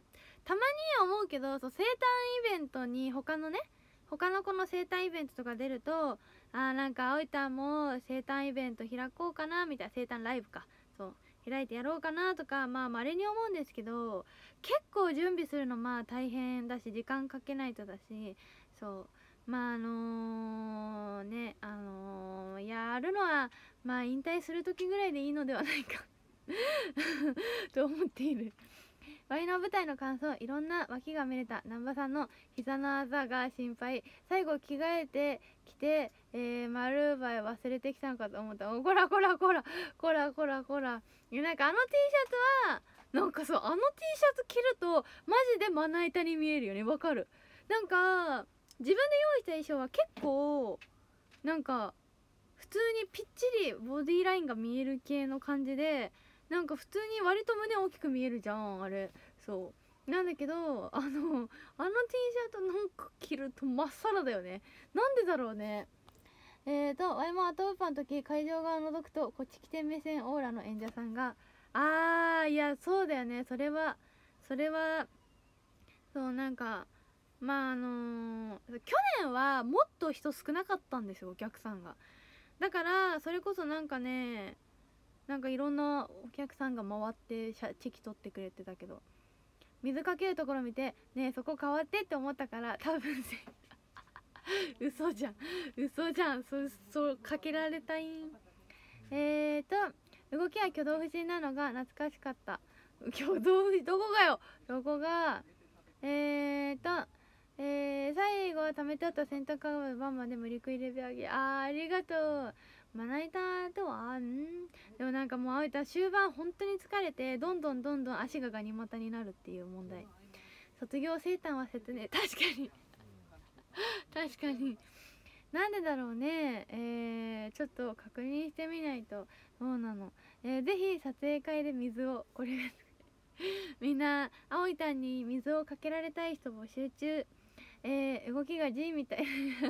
たまに思うけど、そう生誕イベントに他のね他の子の生誕イベントとか出ると、あーなんかあおいたんも生誕イベント開こうかなみたいな、生誕ライブか、そう開いてやろうかなとか、まあ稀に思うんですけど、結構準備するのまあ大変だし、時間かけないとだし、そうまああのー、ねあのー、やるのはまあ引退する時ぐらいでいいのではないかと思っている。ワイの舞台の感想、いろんな脇が見れた。南波さんの膝のあざが心配。最後着替えてきて、えー、丸バイ忘れてきたのかと思った。おこらこらこらこらこらこら。いやなんかあの T シャツはなんかそうあの T シャツ着るとマジでまな板に見えるよね。わかる。なんか自分で用意した衣装は結構なんか普通にぴっちりボディラインが見える系の感じで、なんか普通に割と胸大きく見えるじゃんあれ。そうなんだけど、あのあの T シャツなんか着るとまっさらだよね。なんでだろうね。えーとワイもアトウーパーの時会場側を覗くとこっち来て目線オーラの演者さんが、あーいやそうだよね。それはそれはそうなんかまああのー、去年はもっと人少なかったんですよお客さんが。だからそれこそなんかねなんかいろんなお客さんが回ってチェキ取ってくれてたけど、水かけるところ見てねえそこ変わってって思ったから多分せ嘘じゃん嘘じゃん。そそうかけられたいん。えーと動きは挙動不審なのが懐かしかった。挙動不審どこがよどこが。えーとえー、最後は貯めてあった洗濯かごバンバンで無理食いレベル上げ。あーありがとう。まな板とはんでもなんかもうあいた終盤本当に疲れてどんどんどんどん足がガニ股になるっていう問題。卒業生誕は説明確かに確かになんでだろうね。えー、ちょっと確認してみないと。そうなの。えー、ぜひ撮影会で水をこれみんな青いタンに水をかけられたい人募集中。えー、動きが G みたい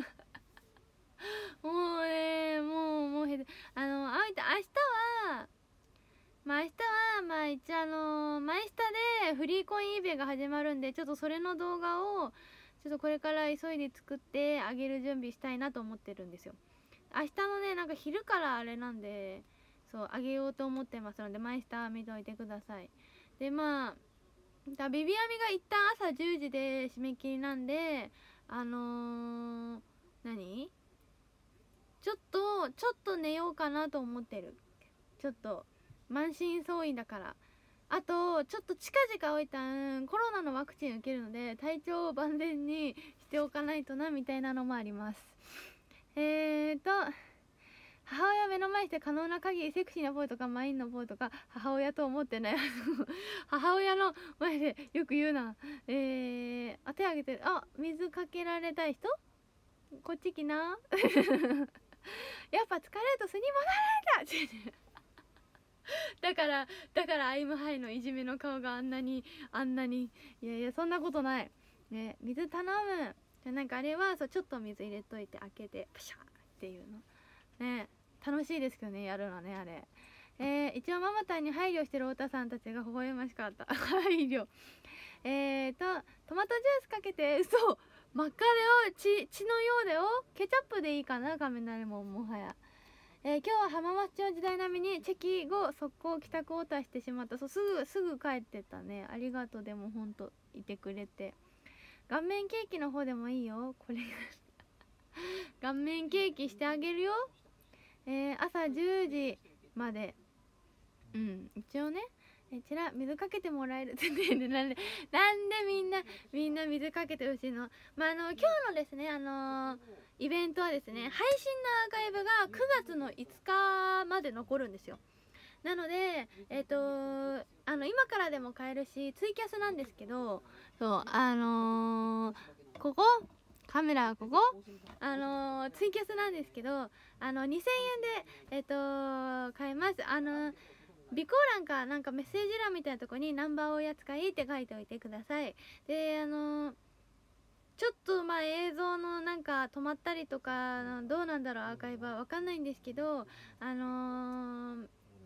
もうねもうもうへあの青いタン明日はまあ明日はまあ一応あのマイスタでフリーコインイベが始まるんで、ちょっとそれの動画をちょっとこれから急いで作ってあげる準備したいなと思ってるんですよ。明日のねなんか昼からあれなんで、そうあげようと思ってますのでマイスター見といてください。でまあだビビアミが一旦朝じゅうじで締め切りなんで、あのー、何ちょっとちょっと寝ようかなと思ってる。ちょっと満身創痍だから。あとちょっと近々おいたんコロナのワクチン受けるので体調を万全にしておかないとなみたいなのもあります。えーと母親目の前して可能な限りセクシーなポーズとかマインのポーズとか母親と思ってない母親の前でよく言うな。えー、あ手挙げて、あ水かけられたい人こっち来なやっぱ疲れると巣に戻られただからだからアイムハイのいじめの顔があんなにあんなにいやいやそんなことないね。水頼むじゃなんかあれはそうちょっと水入れといて開けてプシャーっていうのね楽しいですけどねやるのねあれ。えー、一応ママタンに配慮してる太田さんたちが微笑ましかった配慮。えーとトマトジュースかけて嘘真っ赤だよ血血のようだよ。ケチャップでいいかな雷ももはや。えー、今日は浜松町時代並みにチェキ後速攻帰宅を出してしまった。そうすぐすぐ帰ってったね。ありがとう。でもほんといてくれて。顔面ケーキの方でもいいよこれ顔面ケーキしてあげるよ。えー、朝じゅうじまでうん一応ねえちら水かけてもらえるってねなんでなんでみんなみんな水かけてほしいの。まああの今日のですねあのー、イベントはですね配信のアーカイブがくがつのいつかまで残るんですよ。なのでえっ、ー、とあの今からでも買えるしツイキャスなんですけど、そうあのー、ここカメラここあのー、ツイキャスなんですけどあのにせんえんでえっ、ー、と買えます。あのー備考欄かなんかメッセージ欄みたいなとこにナンバーおやつかいって書いておいてください。であのー、ちょっとまあ映像のなんか止まったりとかどうなんだろうアーカイブはわかんないんですけどあのー、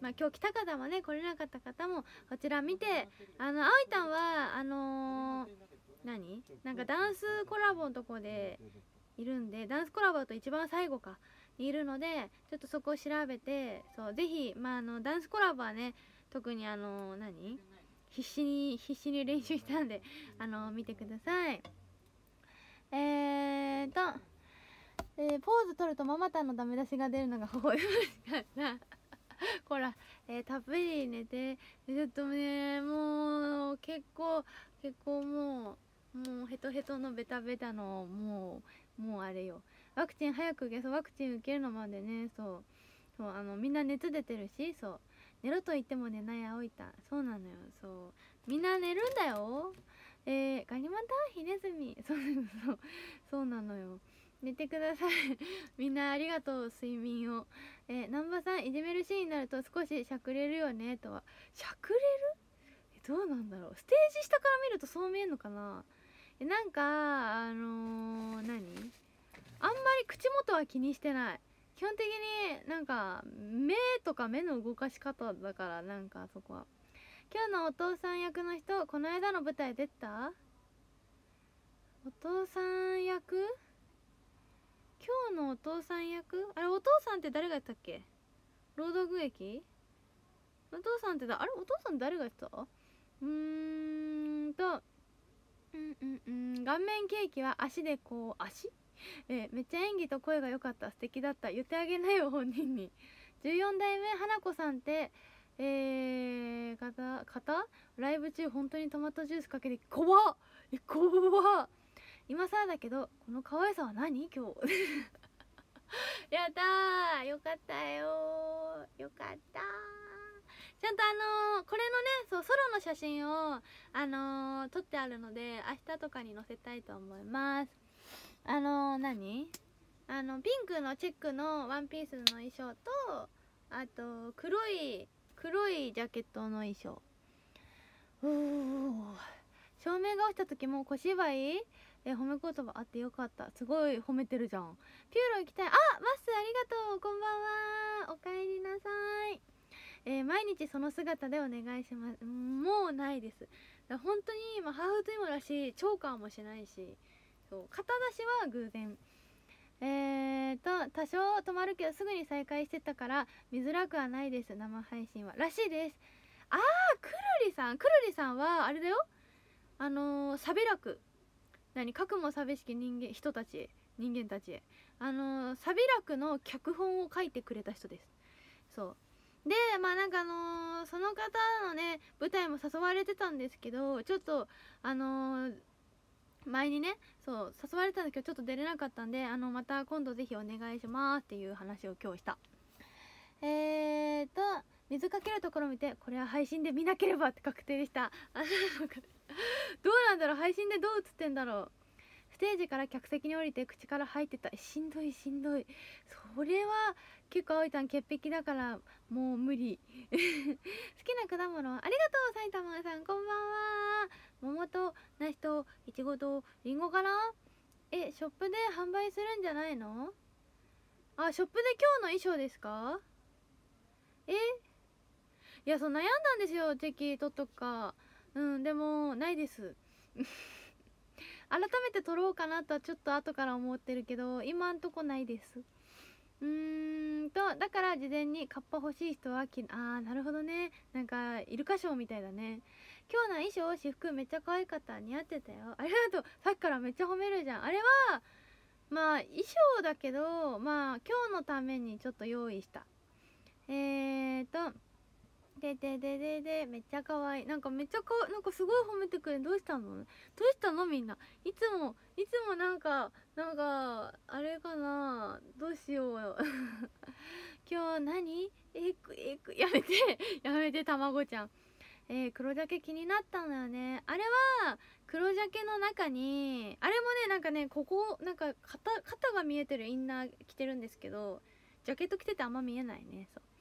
まあ今日来た方もね来れなかった方もこちら見て、あのあおいたんはあのー、何なんかダンスコラボのとこでいるんで、ダンスコラボだと一番最後かにいるので、ちょっとそこを調べて、そうぜひ、まああのダンスコラボはね特にあのー、何必死に必死に練習したんで、あのー、見てください。えーと、えー、ポーズ取るとママタンのダメ出しが出るのが微笑ましかったほら、えー、たっぷり寝て、ちょっとねもう結構結構もうもうヘトヘトのベタベタのもうもうあれよ、ワクチン早く受け、そうワクチン受けるのまでね、そうそうあのみんな熱出てるし、そう寝ろと言っても寝ないあおいた、そうなのよ、そうみんな寝るんだよ。えー、ガニ股ヒネズミ、そうそうそうなのよ、寝てくださいみんなありがとう睡眠を。えー、南波さんいじめるシーンになると少ししゃくれるよねとは。しゃくれる、えどうなんだろう、ステージ下から見るとそう見えんのかな。えなんかあのー、何あんまり口元は気にしてない、基本的になんか目とか目の動かし方だから、なんかそこは。今日のお父さん役の人この間の舞台出た？お父さん役、今日のお父さん役、あれお父さんって誰がやったっけ、朗読劇、お父さんってだ、あれお父さん誰がやったうーんとうんうんうん顔面ケーキは足でこう足えめっちゃ演技と声が良かった、素敵だった、言ってあげなよ本人に。じゅうよん代目花子さんってえー、方方ライブ中本当にトマトジュースかけて怖っ、え怖っ、今更だけどこの可愛さは何今日やったー、よかったよー、よかったー。ちゃんとあのー、これのねそうソロの写真をあのー、撮ってあるので明日とかに載せたいと思います。あのー、何あのピンクのチェックのワンピースの衣装と、あと黒い黒いジャケットの衣装。おー、照明が落ちた時も小芝居え褒め言葉あってよかった、すごい褒めてるじゃん。ピューロ行きたい、あマッスありがとう、こんばんは、おかえりなさい。えー、毎日その姿でお願いします。もうないです。だ本当に今ハーフトゥイモだしチョーカーもしないし、そう肩出しは偶然。えーと多少止まるけどすぐに再開してたから見づらくはないです、生配信はらしいです。あーくるりさん、くるりさんはあれだよ、あのー、サビ楽何かくも寂しき人間人たちへ人間たちへ、あのー、サビ楽の脚本を書いてくれた人です。そうでまあなんかあのー、その方のね舞台も誘われてたんですけど、ちょっとあのー、前にねそう誘われたんだけどちょっと出れなかったんで、あのまた今度ぜひお願いしますっていう話を今日した。えーと水かけるところ見てこれは配信で見なければって確定でした。どうなんだろう、配信でどう映ってんだろう。ステージから客席に降りて口から入ってた、しんどいしんどい、それは結構あおいたん潔癖だからもう無理好きな果物ありがとう埼玉さん、こんばんは。桃と梨といちごとりんごかな。えショップで販売するんじゃないの。あショップで今日の衣装ですか。えいやそう悩んだんですよ、チェキ取っとくか。うんでもないです改めて撮ろうかなとはちょっと後から思ってるけど今んとこないです。うーんとだから事前にカッパ欲しい人はきあーなるほどね、なんかイルカショーみたいだね。今日の衣装私服めっちゃ可愛かった、似合ってたよ、ありがとう。さっきからめっちゃ褒めるじゃん。あれはまあ衣装だけどまあ今日のためにちょっと用意した。えーとでででででめっちゃ可愛い、なんかめっちゃかなんかすごい褒めてくれる。どうしたのどうしたのみんな、いつもいつもなんかなんかあれかな、どうしようよ今日何えくえくやめてやめてたまごちゃん。えー、黒ジャケ気になったのよね。あれは黒ジャケの中にあれもねなんかねここなんか 肩, 肩が見えてるインナー着てるんですけど、ジャケット着ててあんま見えないね。そう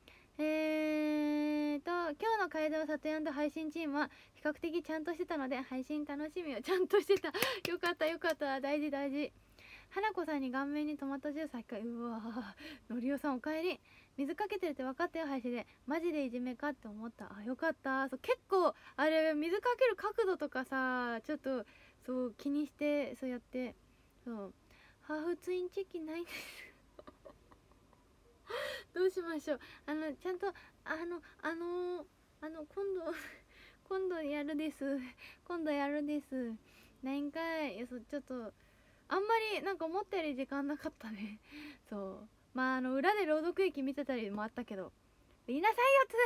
えーと今日の街道里山配信チームは比較的ちゃんとしてたので配信楽しみをちゃんとしてたよかったよかった、大事大事。 花子さんに顔面にトマトジュースかうわーのりおさんおかえり。水かけてるって分かったよ配信で。マジでいじめかって思った。あよかった。そう結構あれ水かける角度とかさちょっとそう気にしてそうやってそうハーフツインチキないんですどうしましょう。あのちゃんとあのあのー、あの今度今度やるです今度やるですないんかい。いやそうちょっとあんまりなんか思ったより時間なかったねそうまああの裏で朗読劇見てたりもあったけど言いなさ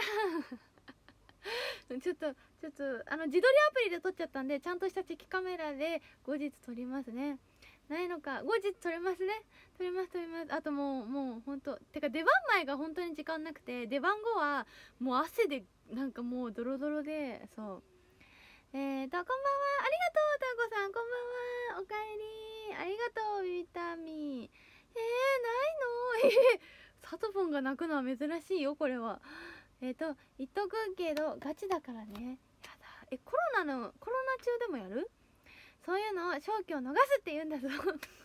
いよつちょっとちょっとあの自撮りアプリで撮っちゃったんでちゃんとしたチェキカメラで後日撮りますね。ないのか後日撮れますね。撮ります撮ります。あともうもうほんとてか出番前が本当に時間なくて出番後はもう汗でなんかもうドロドロでそうえーとこんばんはありがとうタコさんこんばんはおかえりありがとうビタミンえーないのえー、サトフォンが泣くのは珍しいよこれは。えっ、ー、と言っとくけどガチだからね。やだえコロナのコロナ中でもやるそういうのを正気を逃すって言うんだぞ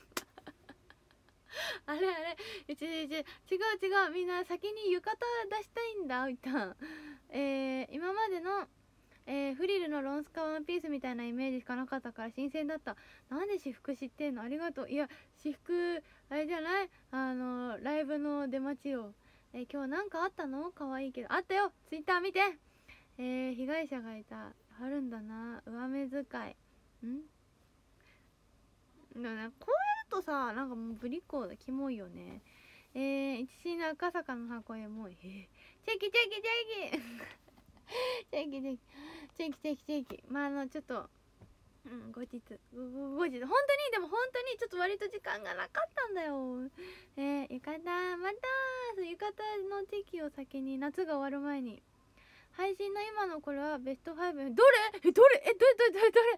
あれあれうち違う違うみんな先に浴衣出したいんだいたえー、今までのえー、フリルのロンスカワンピースみたいなイメージしかなかったから新鮮だった。なんで私服知ってんのありがとう。いや私服あれじゃないあのライブの出待ちよ。えー、今日なんかあったの可愛いけどあったよ。ツイッター見て。えー、被害者がいたあるんだな上目遣いんだねこうやるとさなんかもうぶりっ子だキモいよね。えー、一心の赤坂の箱へもうえー、チェキチェキチェキチェキチェキチェキチェキチェキまああのちょっとうん後日後日本当にでも本当にちょっと割と時間がなかったんだよ。えー、浴衣また浴衣のチェキを先に夏が終わる前に配信の今のこれはベストファイブどれえどれえどれどれどれどれえー、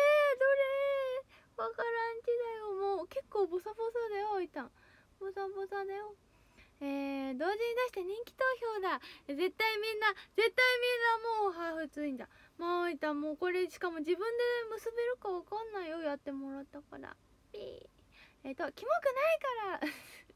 どれわからんちだよもう結構ボサボサだよいたボサボサだよ。えー、同時に出して人気投票だ絶対みんな絶対みんなもうハーフツインだもういたもうこれしかも自分で結べるかわかんないよやってもらったからピーえっ、ー、とキモくないから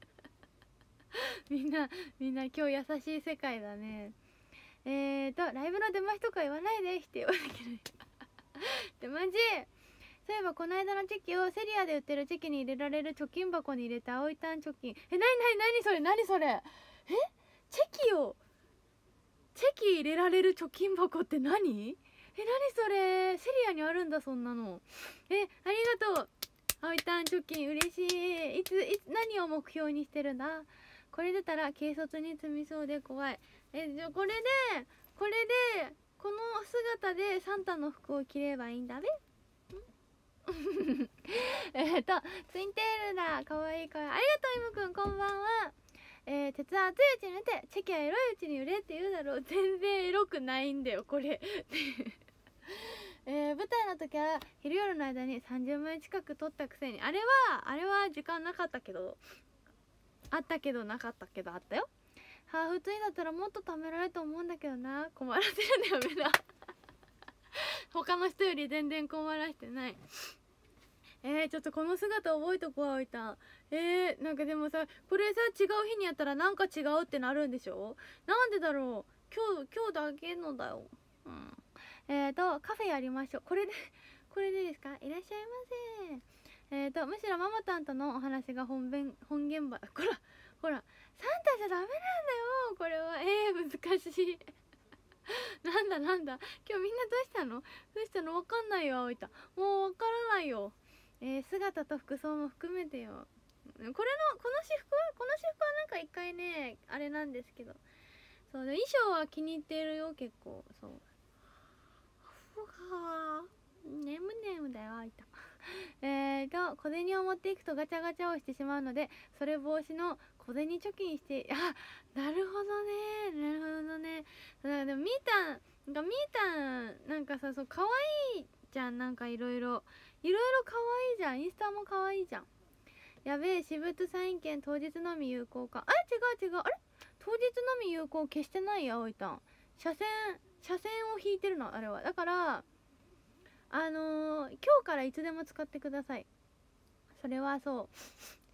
みんなみんな今日優しい世界だね。えーとライブの出ましとか言わないで否定はできない出まじそういえばこの間のチェキをセリアで売ってるチェキに入れられる貯金箱に入れた青いタン貯金えなになになにそれなにそれえチェキをチェキ入れられる貯金箱って何えなにそれセリアにあるんだそんなのえありがとう青いタン貯金嬉しいいついつ何を目標にしてるんだこれ出たら軽率に積みそうで怖いえじゃあこれでこれでこの姿でサンタの服を着ればいいんだべえっとツインテールだかわいいかわいいありがとうイムくんこんばんは。えー、鉄は熱いうちに売れてチェキはエロいうちに売れって言うだろう全然エロくないんだよこれえー、舞台の時は昼夜の間にさんじゅうまい近く撮ったくせにあれはあれは時間なかったけどあったけどなかったけどあったよ。ハーフツインだったらもっと貯められると思うんだけどな困らせるのやめな他の人より全然困らしてない。えー、ちょっとこの姿覚えとこうあいたえー、なんかでもさこれさ違う日にやったらなんか違うってなるんでしょなんでだろう今日今日だけのだよ。うんえーとカフェやりましょうこれでこれでですかいらっしゃいませ。えーとむしろママタンとのお話が本弁本現場ほらほらサンタじゃダメなんだよこれはえー、難しいなんだなんだ今日みんなどうしたのどうしたのわかんないよあいたもうわからないよ。えー、姿と服装も含めてよこれのこの私服はこの私服はなんか一回ねあれなんですけどそうで衣装は気に入ってるよ結構そうふはーねむねむだよあいたえーと小銭を持っていくとガチャガチャをしてしまうのでそれ防止の小銭貯金してあなるほどねなるほどねだからでもみーたんなんかみーたんなんかさそう可愛いじゃんなんかいろいろいろいろ可愛いじゃんインスタも可愛いじゃんやべえ私物サイン券当日のみ有効かあれ違う違うあれ当日のみ有効消してないよおいたん車線車線を引いてるのあれはだからあのー、今日からいつでも使ってくださいそれはそう。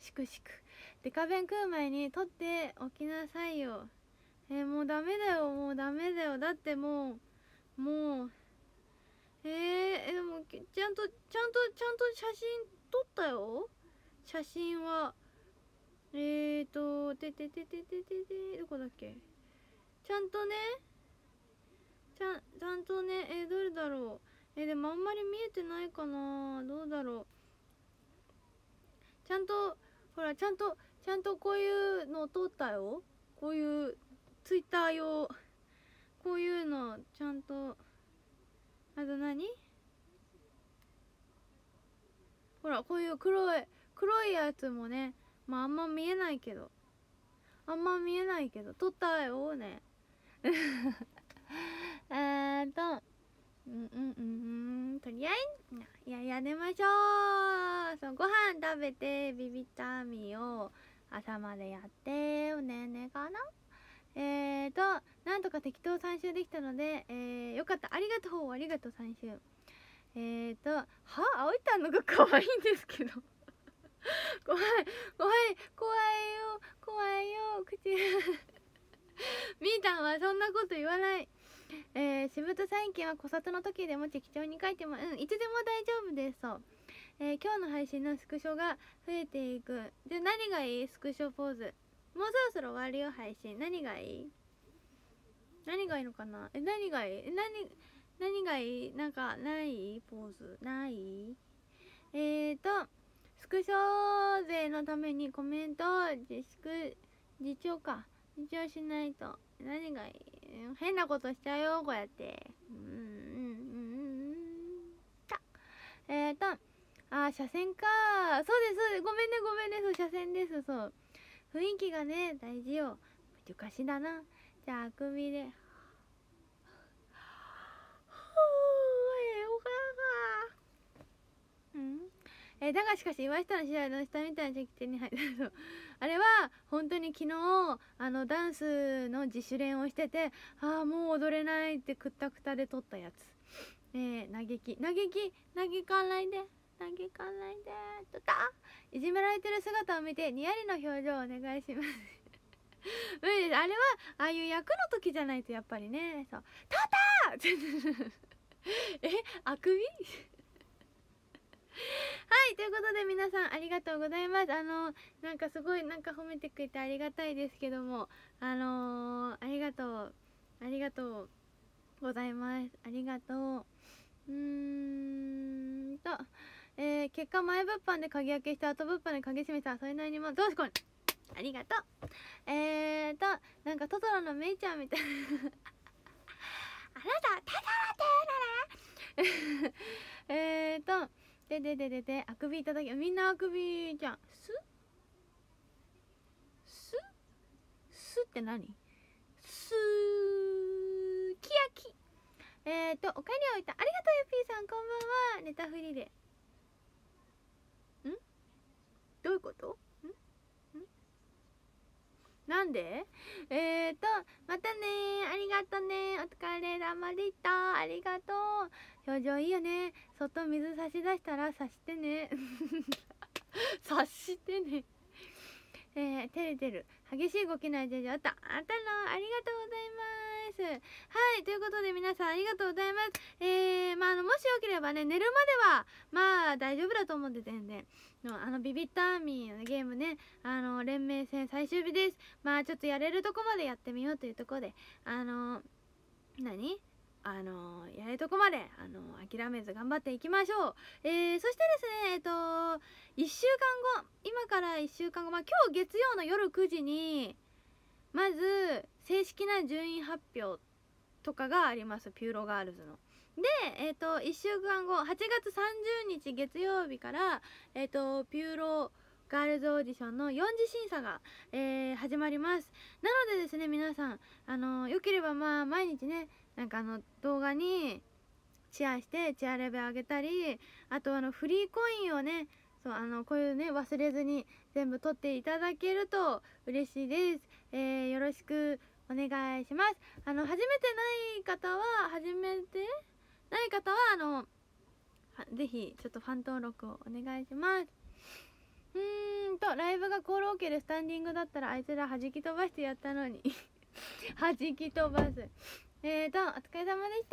しくしく。デカ弁食う前に取っておきなさいよ。えー、もうダメだよ、もうダメだよ。だってもう、もう、えー、でも、ちゃんと、ちゃんと、ちゃんと写真撮ったよ。写真は。えーと、ててててててて、どこだっけ。ちゃんとね、ちゃん、ちゃんとね、えー、どれだろう。えー、でもあんまり見えてないかな。どうだろう。ちゃんと、ほら、ちゃんと、ちゃんとこういうのを撮ったよ。こういう、ツイッター用。こういうの、ちゃんと、あと何？ほら、こういう黒い、黒いやつもね、まああんま見えないけど。あんま見えないけど、撮ったよね。えーと、うんうんうんうん、とりあえず、いや、やめましょう。そう、ご飯食べて、ビビったみを朝までやって、おねんねかな。えーと、なんとか適当さん週できたので、えー、よかった。ありがとう、ありがとうさん週。えーと、はあおいたんのが可愛いんですけど。怖い、怖い、怖いよ、怖いよ、口。みーたんはそんなこと言わない。えー、しぶと最近は小里の時でも適当に書いても、うん、いつでも大丈夫です。そう。えー、今日の配信のスクショが増えていく。で、何がいい？スクショポーズ。もうそろそろ終わるよ、配信。何がいい？何がいいのかな？え、何がいい？何、何がいい？なんか、ないポーズ。ない？えーと、スクショ勢のためにコメント自粛、自重か。自重しないと。何がいい？変なことしちゃうよ、こうやって。うん、うん、うん、うん。た。えーと、あ、車線か。そうです、そうです。ごめんね、ごめんね。そう、車線です。そう。雰囲気がね、大事よ。おかしだな。じゃあ、あくびで。えー、だがしかし岩下の試合の下みたいな時期手に入ったあれは本当に昨日あのダンスの自主練をしてて、ああもう踊れないってくったくたで撮ったやつ。えー、嘆き嘆き嘆かないで嘆かないでとたいじめられてる姿を見てにやりの表情をお願いします無理です。あれはああいう役の時じゃないとやっぱりね。そうたたえあくびはい、ということで皆さんありがとうございます。あのなんかすごいなんか褒めてくれてありがたいですけども、あのー、ありがとうありがとうございます。ありがとう。うーんと、えー、結果前物販で鍵開けして後物販で鍵閉めた。それなりにもどうしこれありがとう。えーとなんかトトロのメイちゃんみたいなあなたただ待てならえーとででででであくびいただき、みんなあくびじゃん。すすすって何？すき焼き。えーとおかえりを置いた。ありがとうゆぴーさん、こんばんは。ネタフリでんどういうこと？んんなんで？えーとまたねー。ありがとねー。お疲れ様でした。ありがとう。表情いいよね。外水差し出したら差してね差してねえー、照れてる。激しい動きないジョジョあった。あったの。ありがとうございます。はい。ということで皆さんありがとうございます。えー、まあ、あの、もしよければね、寝るまでは、まあ、大丈夫だと思って全然。のあの、ビビッターミーのゲームね、あの、連盟戦最終日です。まあ、ちょっとやれるとこまでやってみようというところで、あの、何あのやれるとこまであの諦めず頑張っていきましょう。えー、そしてですねえっといっしゅうかんご、今からいっしゅうかんご、まあ今日月曜の夜くじにまず正式な順位発表とかがあります、ピューロガールズの。でえっといっしゅうかんごはちがつさんじゅうにち月曜日からえっとピューロガールズオーディションのよん次審査が、えー、始まります。なのでですね皆さんあのよければまあ毎日ねなんかあの動画にチアしてチアレベル上げたり、あとあのフリーコインをねそうあのこういうね忘れずに全部取っていただけると嬉しいです。えー、よろしくお願いします。あの初めてない方は初めてない方はあのぜひちょっとファン登録をお願いします。 うーんとライブがコールオーケーでスタンディングだったらあいつら弾き飛ばしてやったのに弾き飛ばす。えーとお疲れ様でした。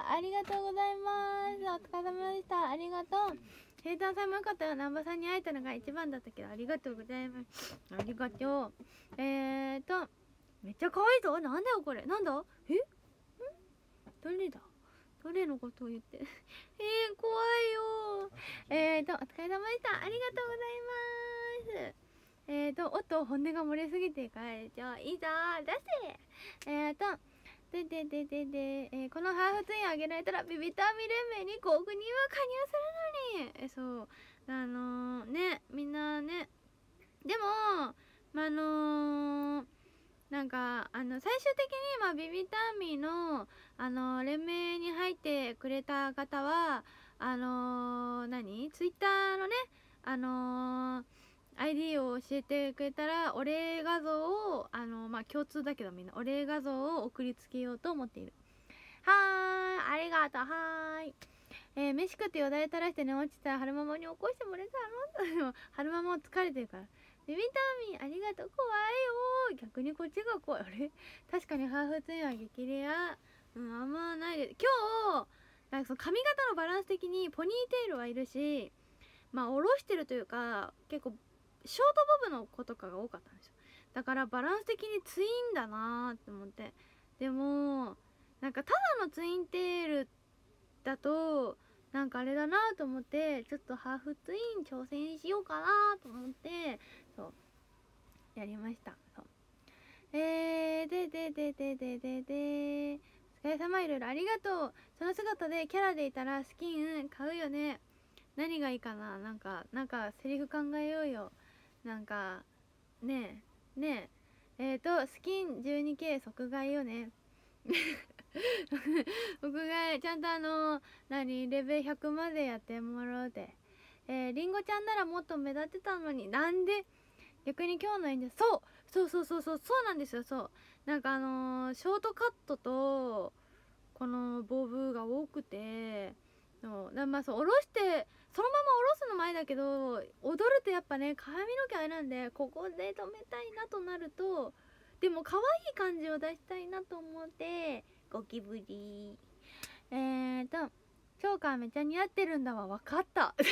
ありがとうございます。お疲れ様でした。ありがとう。平坦さんもよかったよ。南波さんに会えたのが一番だったけど、ありがとうございます。ありがとう。えーとめっちゃ可愛いぞ。なんだよこれ。なんだ、えんどれだ、どれのことを言ってえー、怖いよー。えーとお疲れ様でした。ありがとうございます。えーとおっと本音が漏れすぎて帰れちゃう。いいぞー出せ。えーとででででで、えー、このハーフツインあげられたらビビターミ連盟にごおくにんは加入するのに。えそうあのー、ねみんなね。でもまああのー、なんかあの最終的にまあビビターミのあの連盟に入ってくれた方はあのー、何ツイッターのねあのー、アイディー を教えてくれたらお礼画像をあのまあ共通だけどみんなお礼画像を送りつけようと思っている。はーいありがとう。はーい。えー、飯食ってよだれ垂らして寝落ちたら春ママに起こしてもらえたの春ママも疲れてるからビビタミンありがとう。怖いよ逆にこっちが怖い。あれ確かにハーフツインは激レア。うんあんまないで今日なんかその髪型のバランス的にポニーテールはいるしまあ下ろしてるというか結構ショートボブの子とかが多かったんですよ。だからバランス的にツインだなーって思って。でもなんかただのツインテールだとなんかあれだなと思ってちょっとハーフツイン挑戦しようかなと思ってそうやりました。そうえー、でででででででお疲れ様いろいろありがとう。その姿でキャラでいたらスキン買うよね。何がいいかな。なんかなんかセリフ考えようよ。なんかねえねええーとスキン じゅうにケー 即買いよね即買いちゃんとあの何レベルひゃくまでやってもらうで。えー、りんごちゃんならもっと目立ってたのになんで逆に今日の演者そうそうそうそうそうそうなんですよ。そうなんかあのー、ショートカットとこのボブが多くてそうだまあそう下ろしてそのまま下ろすの前だけど踊るとやっぱね髪の毛あれなんでここで止めたいなとなるとでも可愛い感じを出したいなと思ってゴキブリえーとチョーカーめっちゃ似合ってるんだわ。分かったチ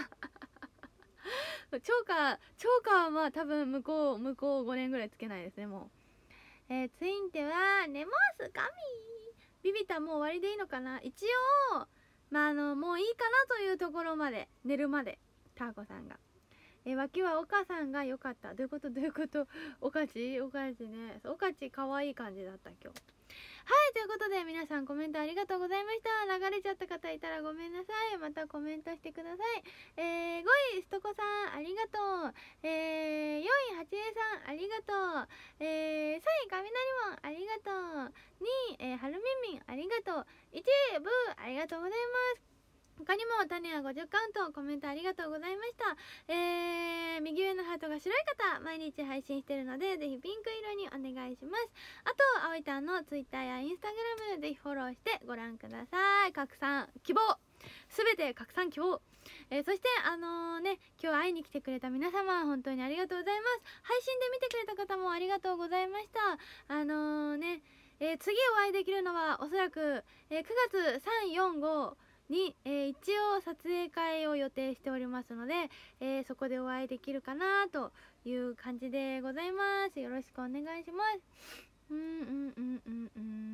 ョーカーチョーカーは多分向こう向こうごねんぐらいつけないですねもう。えー、ツインテは寝ます神ビビタもう終わりでいいのかな。一応まああのもういいかなというところまで寝るまでターコさんがえ脇は岡さんが良かった。どういうことどういうことおかちおかちねおかち可愛い感じだった今日。はいということで皆さんコメントありがとうございました。流れちゃった方いたらごめんなさい。またコメントしてください。えー、ごいすとこさんありがとう。えー、よんいはちえさんありがとう。えー、さんい雷門ありがとう。にい、えー、はるみんみんありがとう。いちいブーありがとうございます。他にも種やごじゅうカウントコメントありがとうございました。えー、右上のハートが白い方毎日配信してるのでぜひピンク色にお願いします。あとあおいたんのツイッターやインスタグラムぜひフォローしてご覧ください。拡散希望すべて拡散希望、えー、そしてあのー、ね今日会いに来てくれた皆様本当にありがとうございます。配信で見てくれた方もありがとうございました。あのー、ね、えー、次お会いできるのはおそらく、えー、くがつさん、よん、ごに、えー、一応撮影会を予定しておりますので、えー、そこでお会いできるかなという感じでございます。よろしくお願いします。うんうんうんうん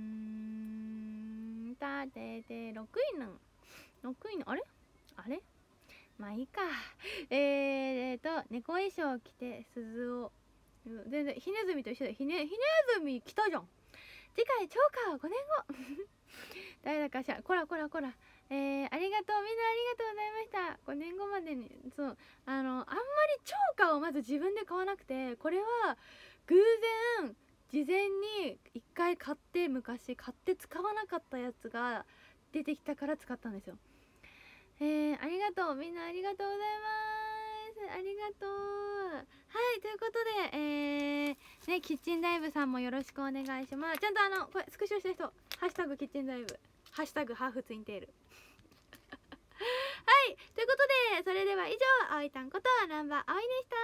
うんだててろくいのろくいのあれあれまあいいか。えー、えーと猫衣装を着て鈴を全然ひねずみと一緒だ。ひねひねずみ来たじゃん。次回チョーカーはごねんご誰だかしらこらこらこらえー、ありがとうみんなありがとうございました。ごねんごまでにそうあのあんまりチョーカーをまず自分で買わなくてこれは偶然事前にいっかい買って昔買って使わなかったやつが出てきたから使ったんですよ。えー、ありがとうみんなありがとうございます。ありがとう。はいということでえー、ねキッチンダイブさんもよろしくお願いします。ちゃんとあのこれスクショした人ハッシュタグキッチンダイブハッシュタグハーフツインテールはいということで、それでは以上、あおいたんことナンバーあおいでした。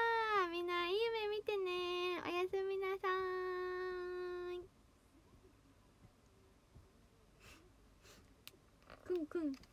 みんないい夢見てね。おやすみなさーい。くんくん。